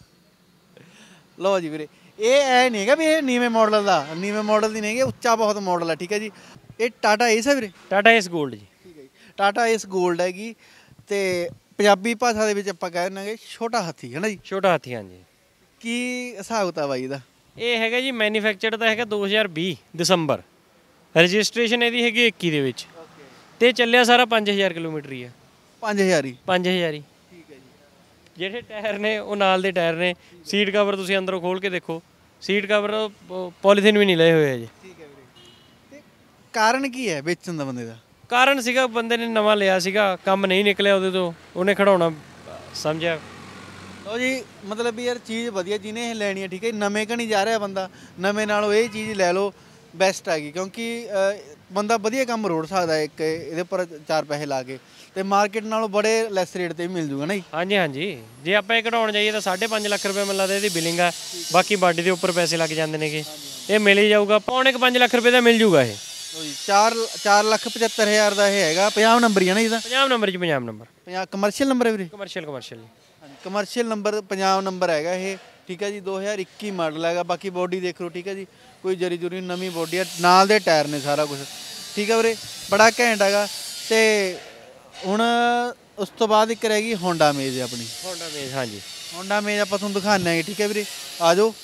ਲਓ ਜੀ ਵੀਰੇ, ਇਹ ਐ ਨਹੀਂ ਹੈਗਾ ਵੀ ਇਹ ਨੀਵੇਂ ਮਾਡਲ ਦਾ, ਨੀਵੇਂ ਮਾਡਲ ਦੀ ਨਹੀਂ ਹੈਗੀ, ਉੱਚਾ ਬਹੁਤ ਮਾਡਲ ਹੈ, ਠੀਕ ਹੈ ਜੀ। ਇਹ ਟਾਟਾ ਏਸ ਹੈ ਵੀਰੇ, ਟਾਟਾ ਏਸ ਗੋਲਡ ਜੀ, ਠੀਕ ਹੈ ਜੀ। ਟਾਟਾ ਏਸ ਗੋਲਡ ਹੈਗੀ, ਤੇ ਪੰਜਾਬੀ ਭਾਸ਼ਾ ਦੇ ਵਿੱਚ ਆਪਾਂ ਕਹਿ ਦਿੰਦੇ ਛੋਟਾ ਹਾਥੀ, ਹੈ ਨਾ ਜੀ। ਛੋਟਾ ਹਾਥੀ, ਹਾਂਜੀ। ਕੀ ਹਿਸਾਬ ਕਿਤਾਬ ਆ ਇਹਦਾ? ਇਹ ਹੈਗਾ ਜੀ ਮੈਨੂਫੈਕਚਰਡ ਤਾਂ ਹੈਗਾ ਦੋ ਹਜ਼ਾਰ ਵੀਹ ਦਸੰਬਰ, ਰਜਿਸਟ੍ਰੇਸ਼ਨ ਇਹਦੀ ਹੈਗੀ ਇੱਕੀ ਦੇ ਵਿੱਚ, ਤੇ ਚੱਲਿਆ ਸਾਰਾ ਪੰਜ ਹਜ਼ਾਰ ਕਿਲੋਮੀਟਰ ਹੀ ਆ। ਪੰਜ ਹਜ਼ਾਰ ਹੀ? ਪੰਜ ਹਜ਼ਾਰ ਹੀ, ਠੀਕ ਹੈ ਜੀ। ਜਿਹੜੇ ਟਾਇਰ ਨੇ ਉਹ ਨਾਲ ਦੇ ਟਾਇਰ ਨੇ। ਸੀਟ ਕਵਰ ਤੁਸੀਂ ਅੰਦਰੋਂ ਖੋਲ ਕੇ ਦੇਖੋ, ਸੀਟ ਕਵਰ ਪੋਲੀਥੀਨ ਵੀ ਨਹੀਂ ਲਏ ਹੋਏ ਅਜੇ। ਠੀਕ ਹੈ ਵੀਰੇ, ਤੇ ਕਾਰਨ ਕੀ ਹੈ ਵੇਚਣ ਦਾ ਬੰਦੇ ਦਾ? ਕਾਰਨ ਸੀਗਾ ਬੰਦੇ ਨੇ ਨਵਾਂ ਲਿਆ ਸੀਗਾ, ਕੰਮ ਨਹੀਂ ਨਿਕਲਿਆ ਉਹਦੇ ਤੋਂ, ਉਹਨੇ ਖੜਾਉਣਾ ਸਮਝਿਆ। ਲਓ ਜੀ, ਮਤਲਬ ਵੀ ਯਾਰ ਚੀਜ਼ ਵਧੀਆ ਜਿਹਨੇ ਇਹ ਲੈਣੀ ਹੈ, ਠੀਕ ਹੈ। ਨਵੇਂ ਕਣੀ ਜਾ ਰਿਹਾ ਬੰਦਾ, ਨਵੇਂ ਨਾਲੋਂ ਇਹ ਚੀਜ਼ ਲੈ ਲਓ, ਬੈਸਟ ਹੈਗੀ, ਕਿਉਂਕਿ ਬੰਦਾ ਵਧੀਆ ਕੰਮ ਰੋੜ ਸਕਦਾ ਇੱਕ ਇਹਦੇ ਉੱਪਰ ਚਾਰ ਪੈਸੇ ਲਾ ਕੇ, ਤੇ ਮਾਰਕੀਟ ਨਾਲੋਂ ਬੜੇ ਲੈਸ ਰੇਟ ਤੇ ਵੀ ਮਿਲ ਜੂਗਾ ਨਾ ਜੀ। ਹਾਂਜੀ ਹਾਂਜੀ, ਜੇ ਆਪਾਂ ਇਹ ਕਢਾਉਣ ਜਾਈਏ ਤਾਂ ਸਾਢੇ ਪੰਜ ਲੱਖ ਰੁਪਏ ਮੈਨੂੰ ਲੱਗਦਾ ਇਹਦੀ ਬਿਲਿੰਗ ਆ, ਬਾਕੀ ਬਾਡੀ ਦੇ ਉੱਪਰ ਪੈਸੇ ਲੱਗ ਜਾਂਦੇ ਨੇਗੇ। ਇਹ ਮਿਲ ਹੀ ਜਾਊਗਾ, ਪੌਣੇ ਕੁ ਪੰਜ ਲੱਖ ਰੁਪਏ ਦਾ ਮਿਲ ਜੂਗਾ ਇਹ। ਚਾਰ ਚਾਰ ਲੱਖ ਪਝੱਤਰ ਹਜ਼ਾਰ ਦਾ ਇਹ ਹੈਗਾ, ਪੰਜਾਹ ਨੰਬਰ ਹੀ ਹੈ ਨਾ ਇਹਦਾ? ਪੰਜਾਬ ਨੰਬਰ ਜੀ, ਪੰਜਾਬ ਨੰਬਰ, ਪੰਜਾਹ ਕਮਰਸ਼ੀਅਲ ਨੰਬਰ ਹੈ ਵੀਰੇ? ਕਮਰਸ਼ੀਅਲ ਕਮਰਸ਼ੀਅਲ ਜੀ, ਹਾਂਜੀ, ਕਮਰਸ਼ੀਅਲ ਨੰਬਰ ਪੰਜਾਬ ਨੰਬਰ ਹੈਗਾ ਇਹ, ਠੀਕ ਹੈ ਜੀ। ਦੋ ਹਜ਼ਾਰ ਇੱਕੀ ਮਾਡਲ ਹੈਗਾ। ਬਾਕੀ ਬੋਡੀ ਦੇਖ ਲਓ, ਠੀਕ ਹੈ ਜੀ, ਕੋਈ ਜਰੀ ਜੁਰੀ ਨਵੀਂ ਬੋਡੀ ਹੈ, ਨਾਲ ਦੇ ਟਾਇਰ ਨੇ, ਸਾਰਾ ਕੁਝ ਠੀਕ ਹੈ ਵੀਰੇ, ਬੜਾ ਘੈਂਟ ਹੈਗਾ। ਤੇ ਹੁਣ ਉਸ ਤੋਂ ਬਾਅਦ ਇੱਕ ਰਹਿ ਗਈ ਹੋਂਡਾ ਮੇਜ ਆਪਣੀ। ਹੋਂਡਾ ਮੇਜ, ਹਾਂਜੀ, ਹੋਂਡਾ ਮੇਜ ਆਪਾਂ ਤੁਹਾਨੂੰ ਦਿਖਾਉਂਦੇ ਆਂਗੇ, ਠੀਕ ਹੈ ਵੀਰੇ, ਆ ਜਾਓ।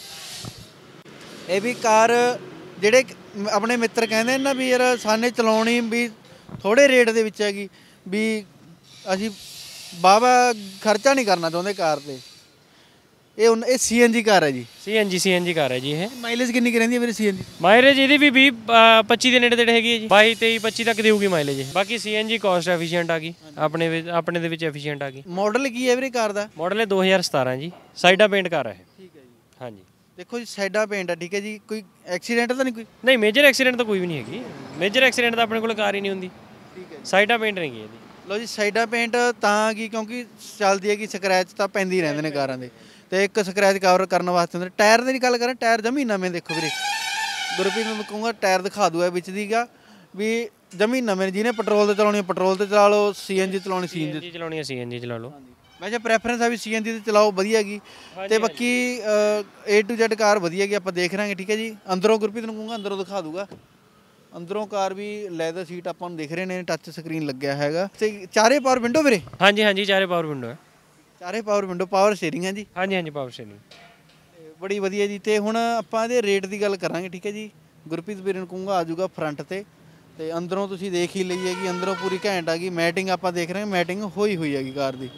ਇਹ ਵੀ ਕਾਰ ਜਿਹੜੇ ਆਪਣੇ ਮਿੱਤਰ ਕਹਿੰਦੇ ਨੇ ਨਾ ਵੀ ਯਾਰ ਸਾਨੇ ਚਲਾਉਣੀ ਵੀ ਥੋੜੇ ਰੇਟ ਦੇ ਵਿੱਚ ਹੈਗੀ, ਵੀ ਅਸੀਂ ਬਾਵਾ ਖਰਚਾ ਨਹੀਂ ਕਰਨਾ ਚਾਹੁੰਦੇ ਕਾਰ ਤੇ। ਇਹ ਇਹ ਸੀ ਐਨ ਜੀ ਕਾਰ ਹੈ ਜੀ, ਸੀ ਐਨ ਜੀ ਸੀ ਐਨ ਜੀ ਕਾਰ ਹੈ ਜੀ। ਇਹ ਮਾਈਲੇਜ ਕਿੰਨੀ ਕੁ ਰਹਿੰਦੀ ਹੈ ਵੀਰੇ ਸੀ ਐਨ ਜੀ? ਮਾਈਲੇਜ ਇਹਦੀ ਵੀ ਵੀਹ ਪੱਚੀ ਦੇ ਨੇੜੇ ਤੇੜੇ ਹੈਗੀ ਹੈ ਜੀ, ਬਾਈ ਤੇਈ ਪੱਚੀ ਤੱਕ ਦੇਊਗੀ ਮਾਈਲੇਜ। ਬਾਕੀ ਸੀ ਐਨ ਜੀ ਕਾਸਟ ਐਫੀਸ਼ੀਐਂਟ ਆ ਗਈ, ਆਪਣੇ ਵਿੱਚ ਆਪਣੇ ਦੇ ਵਿੱਚ ਐਫੀਸ਼ੀਐਂਟ ਆ ਗਈ। ਮਾਡਲ ਕੀ ਹੈ ਵੀਰੇ ਕਾਰ ਦਾ? ਮਾਡਲ ਹੈ ਦੋ ਹਜ਼ਾਰ ਸਤਾਰਾਂ ਜੀ, ਸਾਈਡਾ ਪੇਂਟ ਕਾਰ ਹੈ। ਠੀਕ ਹੈ ਜੀ, ਹਾਂਜੀ। ਦੇਖੋ ਜੀ, ਸਾਈਡਾ ਪੇਂਟ ਆ, ਠੀਕ ਹੈ ਜੀ। ਕੋਈ ਐਕਸੀਡੈਂਟ ਤਾਂ ਨਹੀਂ ਕੋਈ? ਨਹੀਂ, ਮੇਜਰ ਐਕਸੀਡੈਂਟ ਤਾਂ ਕੋਈ ਵੀ ਨਹੀਂ ਹੈਗੀ, ਮੇਜਰ ਐਕਸੀਡੈਂਟ ਤਾਂ ਆਪਣੇ ਕੋਲ ਕਾਰ ਹੀ ਨਹੀਂ ਹੁੰਦੀ। ਠੀਕ ਹੈ, ਸਾਈਡਾ ਪੇਂਟ ਨਹੀਂ ਗਈ ਇਹਦੀ। ਲਓ ਜੀ, ਸਾਈਡਾ ਪੇਂਟ ਤਾਂ ਕੀ, ਕਿਉਂਕਿ ਚੱਲਦੀ ਹੈ ਕਿ ਸਕ੍ਰੈਚ ਤਾਂ ਪੈਂਦੇ ਹੀ ਰਹਿੰਦੇ ਨੇ ਕਾਰਾਂ ਦੇ, ਤੇ ਇੱਕ ਸਕ੍ਰੈਚ ਕਵਰ ਕਰਨ ਵਾਸਤੇ ਹੁੰਦੇ। ਟਾਇਰ ਦੀ ਗੱਲ ਕਰਾਂ, ਟਾਇਰ ਜਮੀ ਨਵੇਂ ਦੇਖੋ ਵੀਰੇ, ਗੁਰਪ੍ਰੀਤ ਨੂੰ ਮੈਂ ਕਹੂੰਗਾ ਟਾਇਰ ਦਿਖਾ ਦੂਗਾ ਵਿੱਚ ਦੀਗਾ ਵੀ ਜਮੀ ਨਵੇਂ। ਜਿਹਨੇ ਪੈਟਰੋਲ ਤੇ ਚਲਾਉਣੀ ਪੈਟਰੋਲ ਤੇ ਚਲਾ ਲਓ, ਸੀ ਐਨ ਜੀ ਚਲਾਉਣੀ ਸੀ ਐਨ ਜੀ ਚਲਾਉਣੀ ਹੈ ਸੀ ਐਨ ਜੀ ਚਲਾ ਲਓ। ਵੈਸੇ ਪ੍ਰੈਫਰੈਂਸ ਆ ਵੀ ਸੀ ਐਨ ਜੀ ਤੇ ਚਲਾਓ, ਵਧੀਆ ਹੈਗੀ। ਤੇ ਬਾਕੀ ਏ ਟੂ ਜ਼ੈਡ ਕਾਰ ਵਧੀਆ ਹੈਗੀ, ਆਪਾਂ ਦੇਖ ਰਾਂਗੇ, ਠੀਕ ਹੈ ਜੀ। ਅੰਦਰੋਂ ਗੁਰਪ੍ਰੀਤ ਨੂੰ ਕਹੂੰਗਾ ਅੰਦਰੋਂ ਦਿਖਾ ਦੂਗਾ। ਅੰਦਰੋਂ ਕਾਰ ਵੀ ਲੈਦਰ ਸੀਟ ਆਪਾਂ ਨੂੰ ਦਿਖ ਰਹੇ ਨੇ, ਟੱਚ ਸਕਰੀਨ ਲੱਗਿਆ ਹੈਗਾ, ਤੇ ਚਾਰੇ ਪਾਵਰ ਵਿੰਡੋ ਵੀਰੇ? ਹਾਂਜੀ ਹਾਂਜੀ, ਚਾਰੇ ਪਾਵਰ ਵਿੰਡੋ ਹੈ। ਚਾਰੇ ਪਾਵਰ ਵਿੰਡੋ, ਪਾਵਰ ਸਟੀਅਰਿੰਗ ਹੈ ਜੀ? ਹਾਂਜੀ ਹਾਂਜੀ, ਪਾਵਰ ਸਟੀਅਰਿੰਗ ਬੜੀ ਵਧੀਆ ਜੀ। ਤੇ ਹੁਣ ਆਪਾਂ ਇਹਦੇ ਰੇਟ ਦੀ ਗੱਲ ਕਰਾਂਗੇ, ਠੀਕ ਹੈ ਜੀ। ਗੁਰਪ੍ਰੀਤ ਵੀਰੇ ਨੂੰ ਕਹੂੰਗਾ ਆ ਜਾਊਗਾ ਫਰੰਟ ਤੇ, ਤੇ ਅੰਦਰੋਂ ਤੁਸੀਂ ਦੇਖ ਹੀ ਲਈ ਹੈਗੀ, ਅੰਦਰੋਂ ਪੂਰੀ ਘੈਂਟ ਆ ਗਈ। ਮੈਟਿੰਗ ਆਪਾਂ ਦੇਖ ਰਹੇ ਹਾਂ, ਮੈਟਿੰਗ ਹੋਈ ਹੋਈ ਹੈਗੀ ਕਾਰ ਦੀ।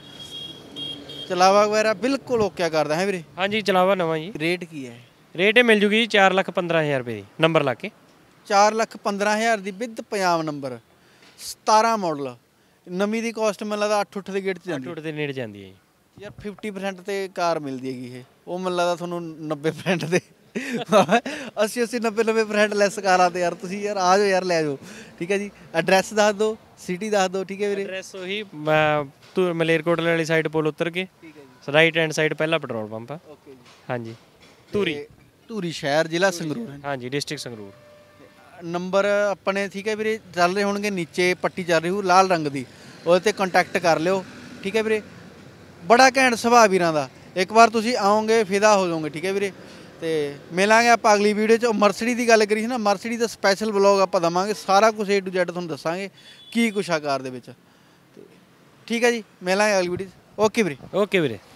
ਚਲਾਵਾ ਵਗੈਰਾ ਬਿਲਕੁਲ ਓਕੇ ਕਰਦਾ ਹੈ ਵੀਰੇ? ਹਾਂਜੀ, ਚਲਾਵਾ ਨਵਾਂ ਜੀ। ਰੇਟ ਕੀ ਹੈ? ਰੇਟ ਇਹ ਮਿਲ ਜੂਗੀ ਜੀ ਚਾਰ ਲੱਖ ਪੰਦਰਾਂ ਹਜ਼ਾਰ ਰੁਪਏ ਦੀ, ਨੰਬਰ ਲਾ ਕੇ। ਚਾਰ ਲੱਖ ਪੰਦਰਾਂ ਹਜ਼ਾਰ ਦੀ ਵਿਦ ਪੰਜਾਬ ਨੰਬਰ, ਸਤਾਰਾਂ ਮਾਡਲ, ਨਵੀਂ ਦੀ ਕਾਸਟ ਮੈਨੂੰ ਲੱਗਦਾ ਅੱਠ ਉੱਠ ਦੇ ਗੇਟ 'ਚ ਜਾਂਦੀ ਟੁੱਟ ਦੇ ਨੇੜੇ ਜਾਂਦੀ ਹੈ ਜੀ। ਯਾਰ ਫਿਫਟੀ ਪਰਸੈਂਟ ਤੇ ਕਾਰ ਮਿਲਦੀ ਹੈਗੀ ਇਹ, ਉਹ ਮੈਨੂੰ ਲੱਗਦਾ ਤੁਹਾਨੂੰ ਨੱਬੇ ਪਰਸੈਂਟ ਤੇ ਅੱਸੀ ਅੱਸੀ ਨੱਬੇ ਨੱਬੇ ਪਰਸੈਂਟ ਲੈਸ ਕਾਰਾਂ ਤੇ। ਯਾਰ ਤੁਸੀਂ ਯਾਰ ਆ ਜਾਓ ਯਾਰ, ਲੈ ਜਾਓ, ਠੀਕ ਹੈ ਜੀ। ਐਡਰੈਸ ਦੱਸ ਦਿਓ, ਸਿਟੀ ਦੱਸ ਦਿਓ, ਠੀਕ ਹੈ ਵੀਰੇ? ਐਡਰੈਸ ਉਹੀ ਤੂੰ ਮਲੇਰਕੋਟਲੇ ਵਾਲੀ ਸਾਈਡ ਪੁਲ ਉਤਰ ਕੇ, ਠੀਕ ਹੈ ਜੀ, ਰਾਈਟ ਹੈਂਡ ਸਾਈਡ ਪਹਿਲਾ ਪੈਟਰੋਲ ਪੰਪ ਆ। ਓਕੇ ਜੀ। ਹਾਂਜੀ, ਧੂਰੀ, ਧੂਰੀ ਸ਼ਹਿਰ, ਜ਼ਿਲ੍ਹਾ ਸੰਗਰੂਰ। ਹਾਂਜੀ, ਡਿਸਟ੍ਰਿਕਟ ਸੰਗਰੂਰ। ਨੰਬਰ ਆਪਣੇ ਠੀਕ ਹੈ ਵੀਰੇ ਚੱਲ ਰਹੇ ਹੋਣਗੇ, ਨੀਚੇ ਪੱਟੀ ਚੱਲ ਰਹੀ ਹੋ ਲਾਲ ਰੰਗ ਦੀ, ਉਹਦੇ ਤੇ ਕੰਟੈਕਟ ਕਰ ਲਿਓ, ਠੀਕ ਹੈ ਵੀਰੇ। ਬੜਾ ਘੈਂਟ ਸੁਭਾਅ ਵੀਰਾਂ ਦਾ, ਇੱਕ ਵਾਰ ਤੁਸੀਂ ਆਓਗੇ ਫਿਦਾ ਹੋ ਜਾਓਗੇ, ਠੀਕ ਹੈ ਵੀਰੇ। ਤੇ ਮਿਲਾਂਗੇ ਆਪਾਂ ਅਗਲੀ ਵੀਡੀਓ 'ਚ। ਮਰਸਡੀ ਦੀ ਗੱਲ ਕਰੀ ਸੀ ਨਾ, ਮਰਸਡੀ ਦਾ ਸਪੈਸ਼ਲ ਵਲੌਗ ਆਪਾਂ ਦੇਵਾਂਗੇ, ਸਾਰਾ ਕੁਝ ਏ ਟੂ ਜ਼ੈਡ ਤੁਹਾਨੂੰ ਦੱਸਾਂਗੇ ਕੀ ਕੁਛ ਆ ਕਾਰ ਦੇ ਵਿੱਚ। ਠੀਕ ਹੈ ਜੀ, ਮਿਲਾਂਗੇ ਅਗਲੀ ਵੀਡੀਓ 'ਚ। ਓਕੇ ਵੀਰੇ। ਓਕੇ ਵੀਰੇ।